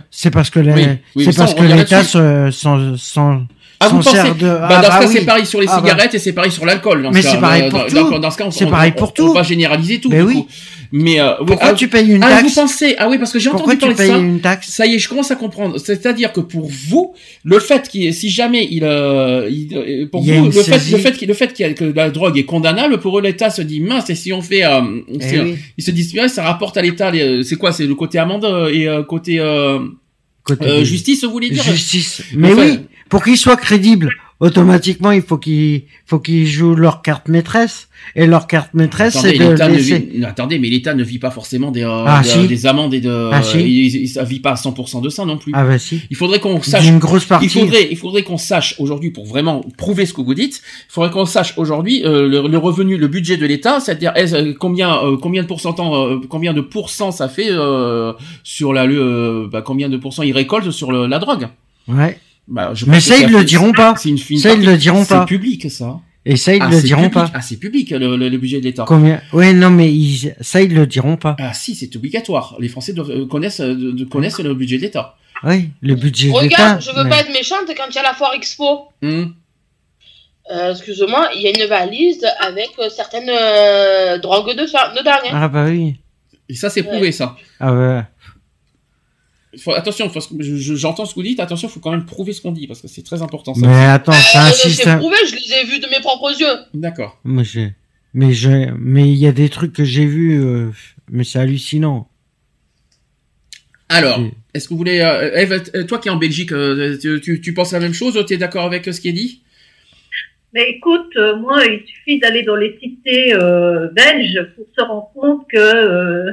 on revient l'État là-dessus. s'en Ah, vous pensez? sert de. Bah, dans ce cas, oui. c'est pareil sur les Ah, bah. cigarettes et c'est pareil sur l'alcool. Dans Mais ce cas. c'est pareil pour tout. Dans ce cas, C'est pareil pour tout. On va généraliser tout. Mais du oui. coup. Mais Pourquoi tu payes une vous taxe? pensez? Ah oui, parce que j'ai Pourquoi entendu tu parler de payes ça. une taxe? Ça y est, je commence à comprendre. C'est-à-dire que pour vous, le fait si jamais pour Il y a vous, une saisie. le fait que la drogue est condamnable, pour eux, l'État se dit mince, et si on fait, oui. ils se disent, ouais, ça rapporte à l'État, c'est quoi, c'est le côté amende et côté Côté justice, vous voulez dire? justice. Mais Enfin, oui, pour qu'ils soient crédibles, automatiquement, il faut qu'ils jouent leur carte maîtresse. Et leur carte maîtresse, c'est de laisser. Attendez, mais l'État ne vit pas forcément des si. des amendes et de. Ah, si. Ça vit pas à 100% de ça non plus. Ah bah si. Il faudrait qu'on sache. D'une grosse partie. Il faudrait qu'on sache aujourd'hui, pour vraiment prouver ce que vous dites, il faudrait qu'on sache aujourd'hui le revenu, le budget de l'État, c'est-à-dire combien de pourcents ça fait sur combien de pourcents ils récoltent sur la drogue. Ouais. Bah, je Mais pense que ça, ils le diront pas. C'est une Ça, ils le diront pas. C'est public, ça. Et ça, ils le c'est diront public. pas. Ah, c'est public, le budget de l'État. Combien? Ouais, non, mais ça, ils le diront pas. Ah si, c'est obligatoire. Les Français connaissent le budget de l'État. Oui, le budget de l'État. Regarde, je veux mais- pas être méchante, quand il y a la foire Expo, Hum. excuse-moi, il y a une valise avec certaines drogues de dingue. Hein. Ah bah oui. Et ça, c'est prouvé, ça. Ah ouais. Attention, parce que j'entends ce que vous dites. Attention, il faut quand même prouver ce qu'on dit parce que c'est très important. Ça. Mais attends, c'est un C'est système. prouvé, je les ai vus de mes propres yeux. D'accord. Moi, mais il y a des trucs que j'ai vus, mais c'est hallucinant. Alors, Oui. est-ce que vous voulez, Eve, toi qui es en Belgique, tu penses la même chose? Tu es d'accord avec ce qui est dit? Mais écoute, moi, il suffit d'aller dans les cités belges pour se rendre compte que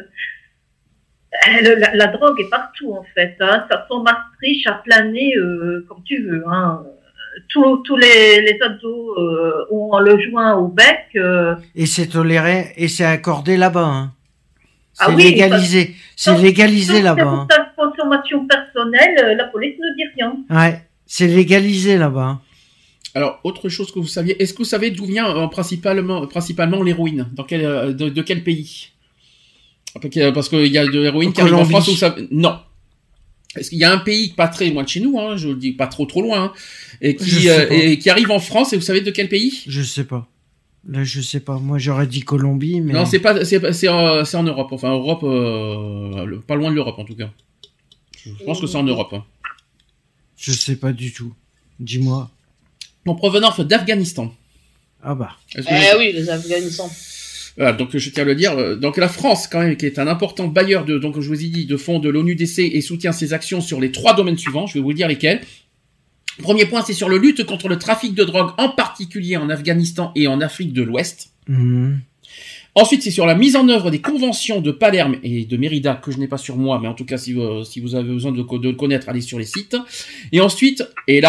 la drogue est partout, en fait. Hein. Ça sent Maastricht à planer comme tu veux. Hein. Tous les ados ont le joint au bec. Et c'est toléré, et c'est accordé là-bas, hein. C'est Ah oui, légalisé. C'est légalisé Sauf là-bas, que hein. pour ta consommation personnelle, la police ne dit rien. Ouais. C'est légalisé là-bas, hein. Alors, autre chose que vous saviez, est-ce que vous savez d'où vient principalement l'héroïne? De quel pays? Parce qu'il y a de l'héroïne qui arrive en Colombie. France. Où ça... Non. Est-ce qu'il y a un pays pas très loin de chez nous, hein, je le dis pas trop loin, hein, et Je sais pas. qui arrive en France, et vous savez de quel pays? Je sais pas. Là, je sais pas. Moi, j'aurais dit Colombie, mais. Non, c'est en Europe. Enfin, Europe, pas loin de l'Europe en tout cas. Je pense que c'est en Europe. Hein. Je sais pas du tout. Dis-moi. En provenance d'Afghanistan. Ah bah. Est-ce que Oui, les Afghanistans. Voilà, donc je tiens à le dire. Donc la France, quand même, qui est un important bailleur donc je vous ai dit, de fonds de l'ONUDC et soutient ses actions sur les 3 domaines suivants. Je vais vous dire lesquels. Premier point, c'est sur le lutte contre le trafic de drogue, en particulier en Afghanistan et en Afrique de l'Ouest. Mhm. Ensuite, c'est sur la mise en œuvre des conventions de Palerme et de Mérida, que je n'ai pas sur moi, mais en tout cas, si vous avez besoin de le connaître, allez sur les sites. Et ensuite, et là,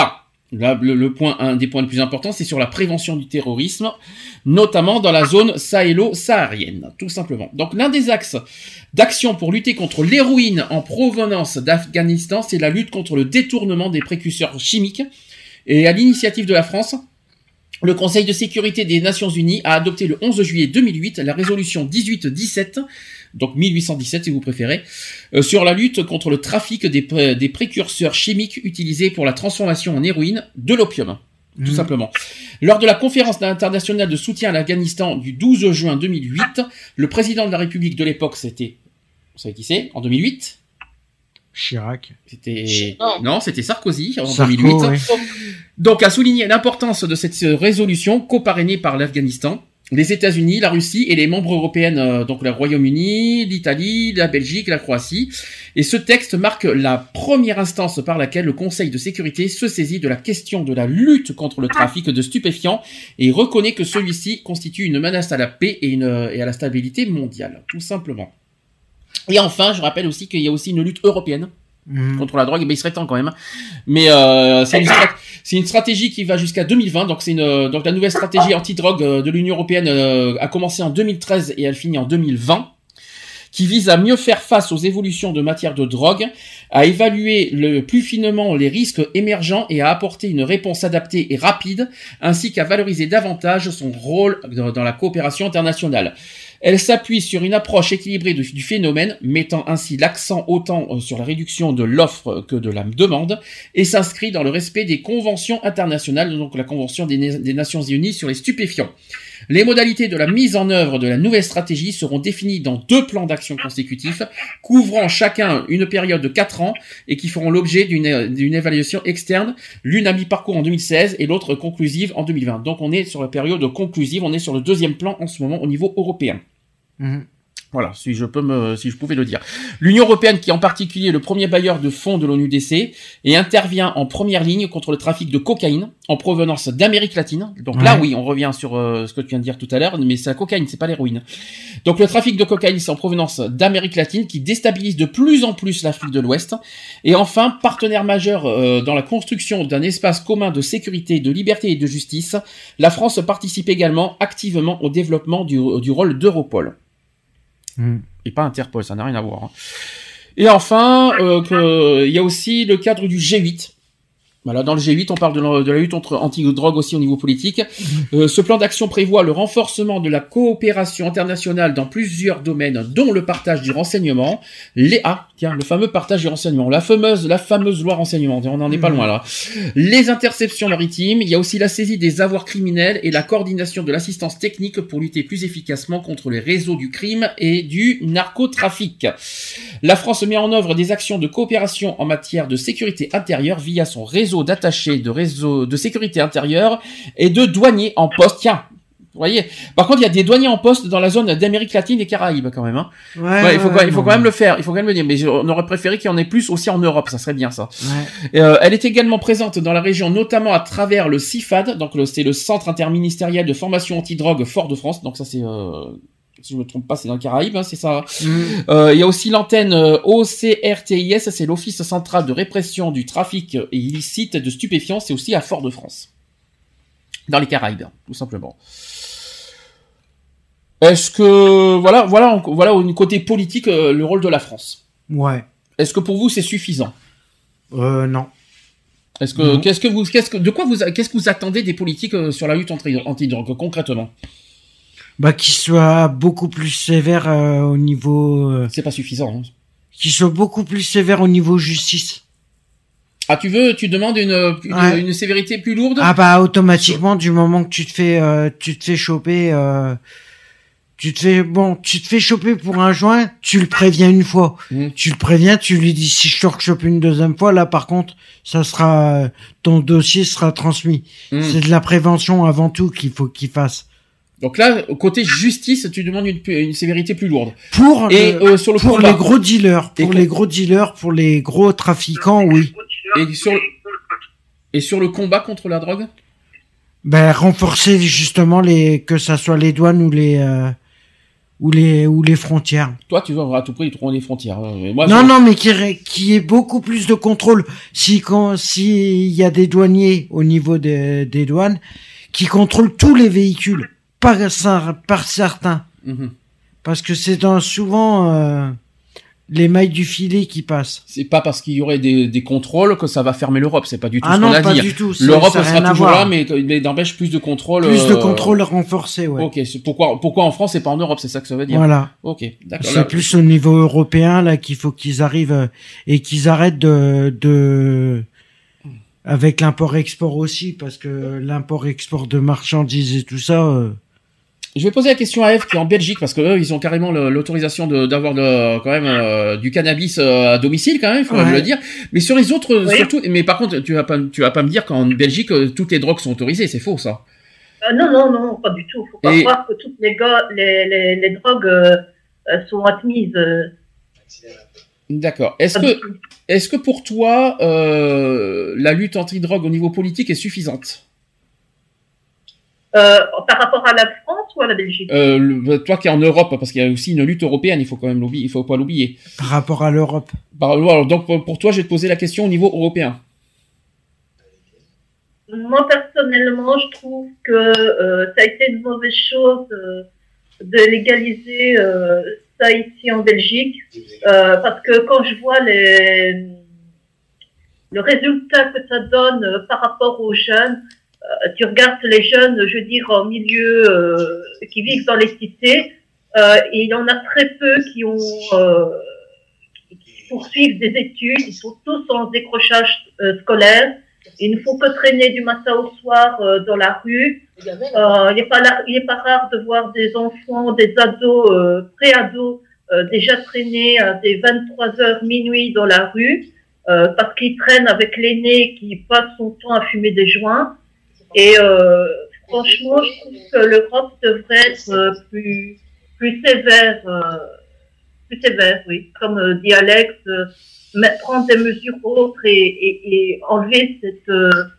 Là, un des points les plus importants, c'est sur la prévention du terrorisme, notamment dans la zone sahélo-saharienne, tout simplement. Donc, l'un des axes d'action pour lutter contre l'héroïne en provenance d'Afghanistan, c'est la lutte contre le détournement des précurseurs chimiques. Et à l'initiative de la France, le Conseil de sécurité des Nations Unies a adopté le 11 juillet 2008 la résolution 1817, donc 1817 si vous préférez, sur la lutte contre le trafic des précurseurs chimiques utilisés pour la transformation en héroïne de l'opium, tout simplement. Lors de la conférence internationale de soutien à l'Afghanistan du 12 juin 2008, le président de la République de l'époque, c'était, vous savez qui c'est, en 2008 ? Chirac. Non, c'était Sarkozy en Sarko, 2008. ouais. Donc, a souligné l'importance de cette résolution co-parrainée par l'Afghanistan, les États-Unis, la Russie et les membres européens, donc le Royaume-Uni, l'Italie, la Belgique, la Croatie. Et ce texte marque la première instance par laquelle le Conseil de sécurité se saisit de la question de la lutte contre le trafic de stupéfiants et reconnaît que celui-ci constitue une menace à la paix et à la stabilité mondiale, tout simplement. Et enfin, je rappelle aussi qu'il y a aussi une lutte européenne contre la drogue, mais il serait temps quand même. Mais c'est une stratégie qui va jusqu'à 2020, donc donc la nouvelle stratégie anti-drogue de l'Union européenne a commencé en 2013 et elle finit en 2020, qui vise à mieux faire face aux évolutions de matière de drogue, à évaluer plus finement les risques émergents et à apporter une réponse adaptée et rapide, ainsi qu'à valoriser davantage son rôle dans la coopération internationale. Elle s'appuie sur une approche équilibrée du phénomène, mettant ainsi l'accent autant sur la réduction de l'offre que de la demande, et s'inscrit dans le respect des conventions internationales, donc la Convention des Nations Unies sur les stupéfiants. Les modalités de la mise en œuvre de la nouvelle stratégie seront définies dans 2 plans d'action consécutifs, couvrant chacun une période de 4 ans et qui feront l'objet d'une évaluation externe, l'une à mi-parcours en 2016 et l'autre conclusive en 2020. Donc on est sur la période conclusive, on est sur le 2e plan en ce moment au niveau européen. Voilà, si je pouvais le dire. L'Union européenne, qui est en particulier le premier bailleur de fonds de l'ONUDC, et intervient en première ligne contre le trafic de cocaïne en provenance d'Amérique latine. Donc là, oui, on revient sur ce que tu viens de dire tout à l'heure, mais c'est la cocaïne, c'est pas l'héroïne. Donc le trafic de cocaïne, c'est en provenance d'Amérique latine, qui déstabilise de plus en plus l'Afrique de l'Ouest. Et enfin, partenaire majeur dans la construction d'un espace commun de sécurité, de liberté et de justice, la France participe également activement au développement du rôle d'Europol. Et pas Interpol, ça n'a rien à voir. Hein. Et enfin, il y a aussi le cadre du G8. Voilà, dans le G8, on parle de la lutte anti-drogue aussi au niveau politique. Ce plan d'action prévoit le renforcement de la coopération internationale dans plusieurs domaines, dont le partage du renseignement, le fameux partage du renseignement, la fameuse loi renseignement, on n'en est pas loin là. Les interceptions maritimes, il y a aussi la saisie des avoirs criminels et la coordination de l'assistance technique pour lutter plus efficacement contre les réseaux du crime et du narcotrafic. La France met en œuvre des actions de coopération en matière de sécurité intérieure via son réseau d'attachés de sécurité intérieure et de douaniers en poste. Tiens, vous voyez. Par contre, il y a des douaniers en poste dans la zone d'Amérique latine et Caraïbes quand même. Hein. Ouais, il faut quand même le faire. Il faut quand même le dire. Mais on aurait préféré qu'il y en ait plus aussi en Europe. Ça serait bien ça. Ouais. Elle est également présente dans la région, notamment à travers le CIFAD. Donc c'est le Centre interministériel de formation anti-drogue Fort-de-France. Donc ça c'est si je me trompe pas, c'est dans le Caraïbes, hein, c'est ça. Il y a aussi l'antenne OCRTIS, c'est l'Office central de répression du trafic illicite de stupéfiants, c'est aussi à Fort-de-France, dans les Caraïbes, tout simplement. Est-ce que voilà au côté politique le rôle de la France. Ouais. Est-ce que pour vous c'est suffisant? Non. Est-ce que qu'est-ce que vous attendez des politiques sur la lutte anti-drogue concrètement? Qu'il soit beaucoup plus sévère au niveau. C'est pas suffisant. Hein. Qu'il soit beaucoup plus sévère au niveau justice. Ah, tu demandes une sévérité plus lourde? Automatiquement, du moment que tu te fais choper, tu te fais choper pour un joint, tu le préviens une fois. Tu le préviens, tu lui dis si je te rechope une deuxième fois, là par contre, ça sera ton dossier sera transmis. C'est de la prévention avant tout qu'il faut qu'il fasse. Donc là, côté justice, tu demandes une sévérité plus lourde. Pour les gros dealers, pour les gros trafiquants, oui. Et sur le combat contre la drogue? Renforcer justement que ça soit les douanes ou ou les frontières. Toi, tu veux à tout prix trouver les frontières. Mais moi, Non, mais qui ait beaucoup plus de contrôle. Si il y a des douaniers au niveau des douanes qui contrôlent tous les véhicules, par certains, parce que c'est souvent les mailles du filet qui passent. c'est pas parce qu'il y aurait des contrôles que ça va fermer l'Europe. C'est pas du tout Ah ce non, qu'on a pas dit. du tout. L'Europe ça a sera rien à toujours voir. là, mais n'empêche plus de contrôle. Plus de contrôle renforcé, ouais. Ok, pourquoi en France et pas en Europe, c'est ça que ça veut dire. Voilà. Ok, d'accord. C'est plus au niveau européen là qu'il faut qu'ils arrivent et qu'ils arrêtent de avec l'import-export aussi, parce que l'import-export de marchandises et tout ça. Je vais poser la question à Eve qui est en Belgique parce que eux, ils ont carrément l'autorisation d'avoir quand même du cannabis à domicile quand même, il faut le dire. Mais sur les autres, surtout. Mais par contre, tu vas pas me dire qu'en Belgique toutes les drogues sont autorisées, c'est faux ça. Non, pas du tout. Faut pas croire que toutes les drogues sont admises. D'accord. Est-ce que pour toi la lutte anti-drogue au niveau politique est suffisante? Par rapport à la France ou à la Belgique? Toi qui es en Europe, parce qu'il y a aussi une lutte européenne, il faut pas l'oublier. Par rapport à l'Europe. Alors, donc pour toi, je vais te poser la question au niveau européen. Moi personnellement, je trouve que ça a été une mauvaise chose de légaliser ça ici en Belgique, parce que quand je vois le résultat que ça donne par rapport aux jeunes. Tu regardes les jeunes, je veux dire, en milieu, qui vivent dans les cités, et il y en a très peu qui poursuivent des études, ils sont tous en décrochage scolaire, ils ne font que traîner du matin au soir dans la rue. Il n'est pas rare de voir des enfants, des ados, pré-ados, déjà traîner à des 23h minuit dans la rue, parce qu'ils traînent avec l'aîné qui passe son temps à fumer des joints. Et franchement, je trouve que l'Europe devrait être plus sévère, oui, comme dit Alex, prendre des mesures autres et enlever cette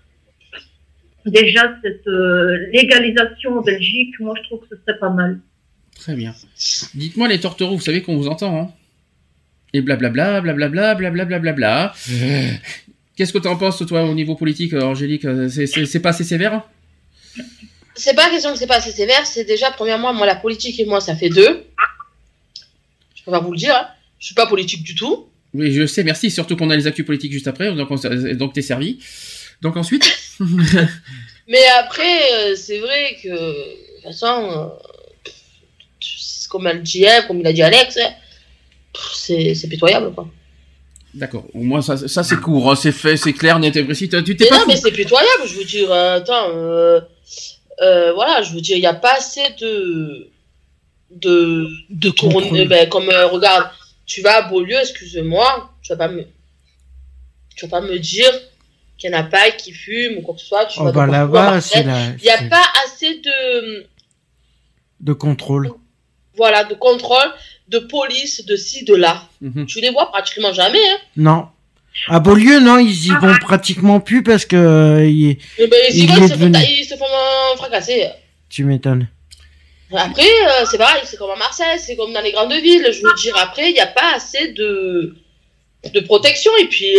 légalisation en Belgique. Moi, je trouve que ce serait pas mal. Très bien. Dites-moi les tortereaux, vous savez qu'on vous entend, hein? Et blablabla, blablabla, blablabla, blablabla. Qu'est-ce que tu en penses, toi, au niveau politique, Angélique? C'est pas assez sévère? C'est pas question que c'est pas assez sévère, c'est déjà, premièrement, moi, la politique et moi, ça fait deux. Je peux pas vous le dire, hein. Je suis pas politique du tout. Oui, je sais, merci. Surtout qu'on a les actus politiques juste après, donc t'es servi. Donc ensuite? Mais après, c'est vrai que, de toute façon, comme elle dit Eve, comme il a dit Alex, c'est pitoyable, quoi. D'accord. Au moins, ça c'est court, hein. C'est fait, c'est clair, net et précis. Tu t'es mais pas non, mais c'est pitoyable, je veux dire, attends, voilà, je veux dire, il n'y a pas assez de contrôle. Comme, regarde, tu vas à Beaulieu, excuse-moi, tu vas pas me dire qu'il n'y en a pas qui fument ou quoi que ce soit. Tu vas là-bas, il n'y a pas assez de contrôle. Voilà, de contrôle, de police, de ci, de là. Tu les vois pratiquement jamais, hein. Non. À Beaulieu, non, ils y vont pratiquement plus parce que ils se font fracasser. Tu m'étonnes. Après, c'est pareil, c'est comme à Marseille, c'est comme dans les grandes villes. Je veux dire, après, il n'y a pas assez de protection. Et puis,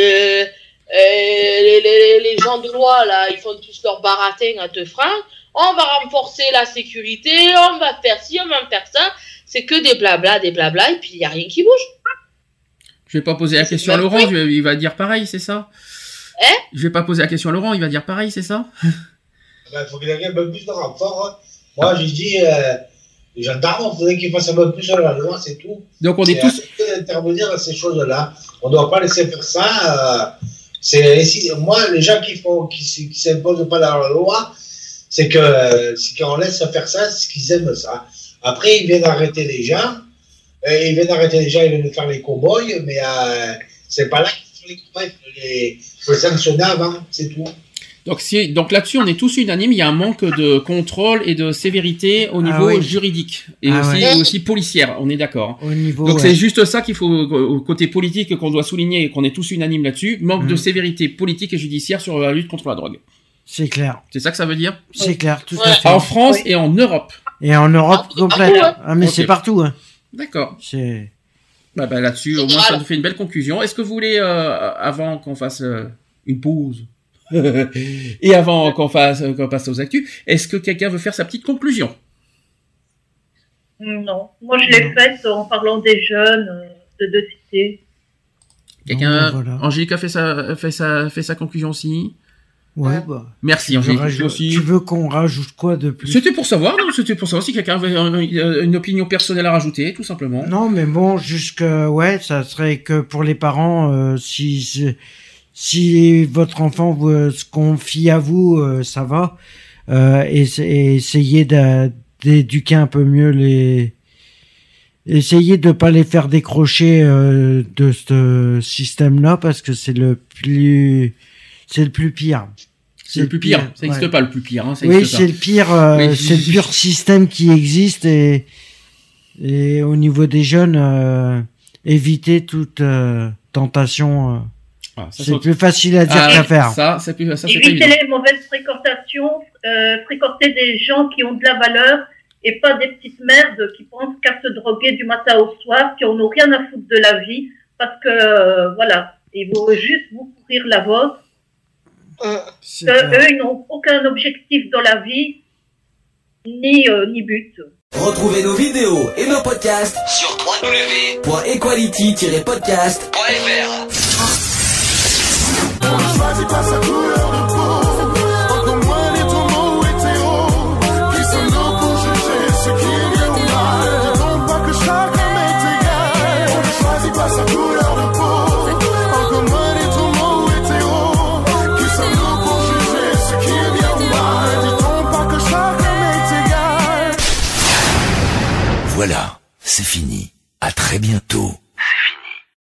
les gens de loi, là, ils font tous leur baratin à 2 francs. On va renforcer la sécurité, on va faire ci, on va faire ça. C'est que des blabla, et puis il n'y a rien qui bouge. Je vais pas poser la question à Laurent, il va dire pareil, c'est ça? Je vais pas poser la question à Laurent, il va dire pareil, c'est ça? Il faut qu'il y ait un peu plus de renfort. Moi, je dis, les gendarmes, il faudrait qu'ils fassent un peu plus sur la loi, c'est tout. Donc on est tous... Intervenir dans ces choses-là. On ne doit pas laisser faire ça. Moi, les gens qui s'imposent pas dans la loi, c'est qu'on laisse faire ça, c'est qu'ils aiment ça. Après, ils viennent arrêter les gens. Ils viennent faire les cow-boys, mais c'est pas là qu'il faut les cow-boys. Il faut les sanctionner avant, c'est tout. Donc là-dessus, on est tous unanimes. Il y a un manque de contrôle et de sévérité au niveau juridique et aussi policière. On est d'accord. Donc c'est juste ça qu'il faut, au côté politique, qu'on doit souligner et qu'on est tous unanimes là-dessus. Manque de sévérité politique et judiciaire sur la lutte contre la drogue. C'est clair. C'est ça que ça veut dire? C'est clair, tout à fait. En France et en Europe. Et en Europe complète. partout, hein. Ah, mais Ok. c'est partout, hein. D'accord. C'est... Bah, là-dessus, C'est au moins, ça général. nous fait une belle conclusion. Est-ce que vous voulez, avant qu'on fasse une pause, et avant qu'on passe aux actus, est-ce que quelqu'un veut faire sa petite conclusion? Non, moi je l'ai faite en parlant des jeunes de cité. Quelqu'un, Bon, ben, voilà. Angélique a fait sa conclusion aussi. Ouais, bah. Merci, Tu veux Angélique. rajouter- Aussi. Tu veux qu'on rajoute quoi de plus? C'était pour savoir, non, c'était pour savoir si quelqu'un avait une opinion personnelle à rajouter, tout simplement. Non, mais bon, ouais, ça serait que pour les parents, si votre enfant se confie à vous, ça va. Et essayez d'éduquer un peu mieux essayez de pas les faire décrocher de ce système-là parce que c'est le plus pire. C'est le plus pire. Ça n'existe ouais. pas le plus pire. Hein, ça Oui, existe c'est le pire. Oui. C'est le pur système qui existe et au niveau des jeunes, éviter toute tentation. pas. Ah, ça, C'est plus facile à dire qu'à faire. Ça, c'est pas Éviter évident. les mauvaises fréquentations, fréquenter des gens qui ont de la valeur et pas des petites merdes qui pensent qu'à se droguer du matin au soir, qui en ont rien à foutre de la vie, parce que, voilà, ils vont juste vous pourrir la vôtre. C'est clair. Eux, ils n'ont aucun objectif dans la vie, ni but. Retrouvez nos vidéos et nos podcasts Sur www.equality-podcast.fr. On ne choisit pas sa couleur de peau, encore moins les tourments hétéros. Qui sommes-nous pour juger ce qui est bien ou mal? Dis-donc pas que chacun est égal. On ne choisit pas sa couleur de peau, encore moins les tourments hétéros. Qui sommes-nous pour juger ce qui est bien ou mal? Dis-donc pas que chacun est égal. Voilà, c'est fini. À très bientôt.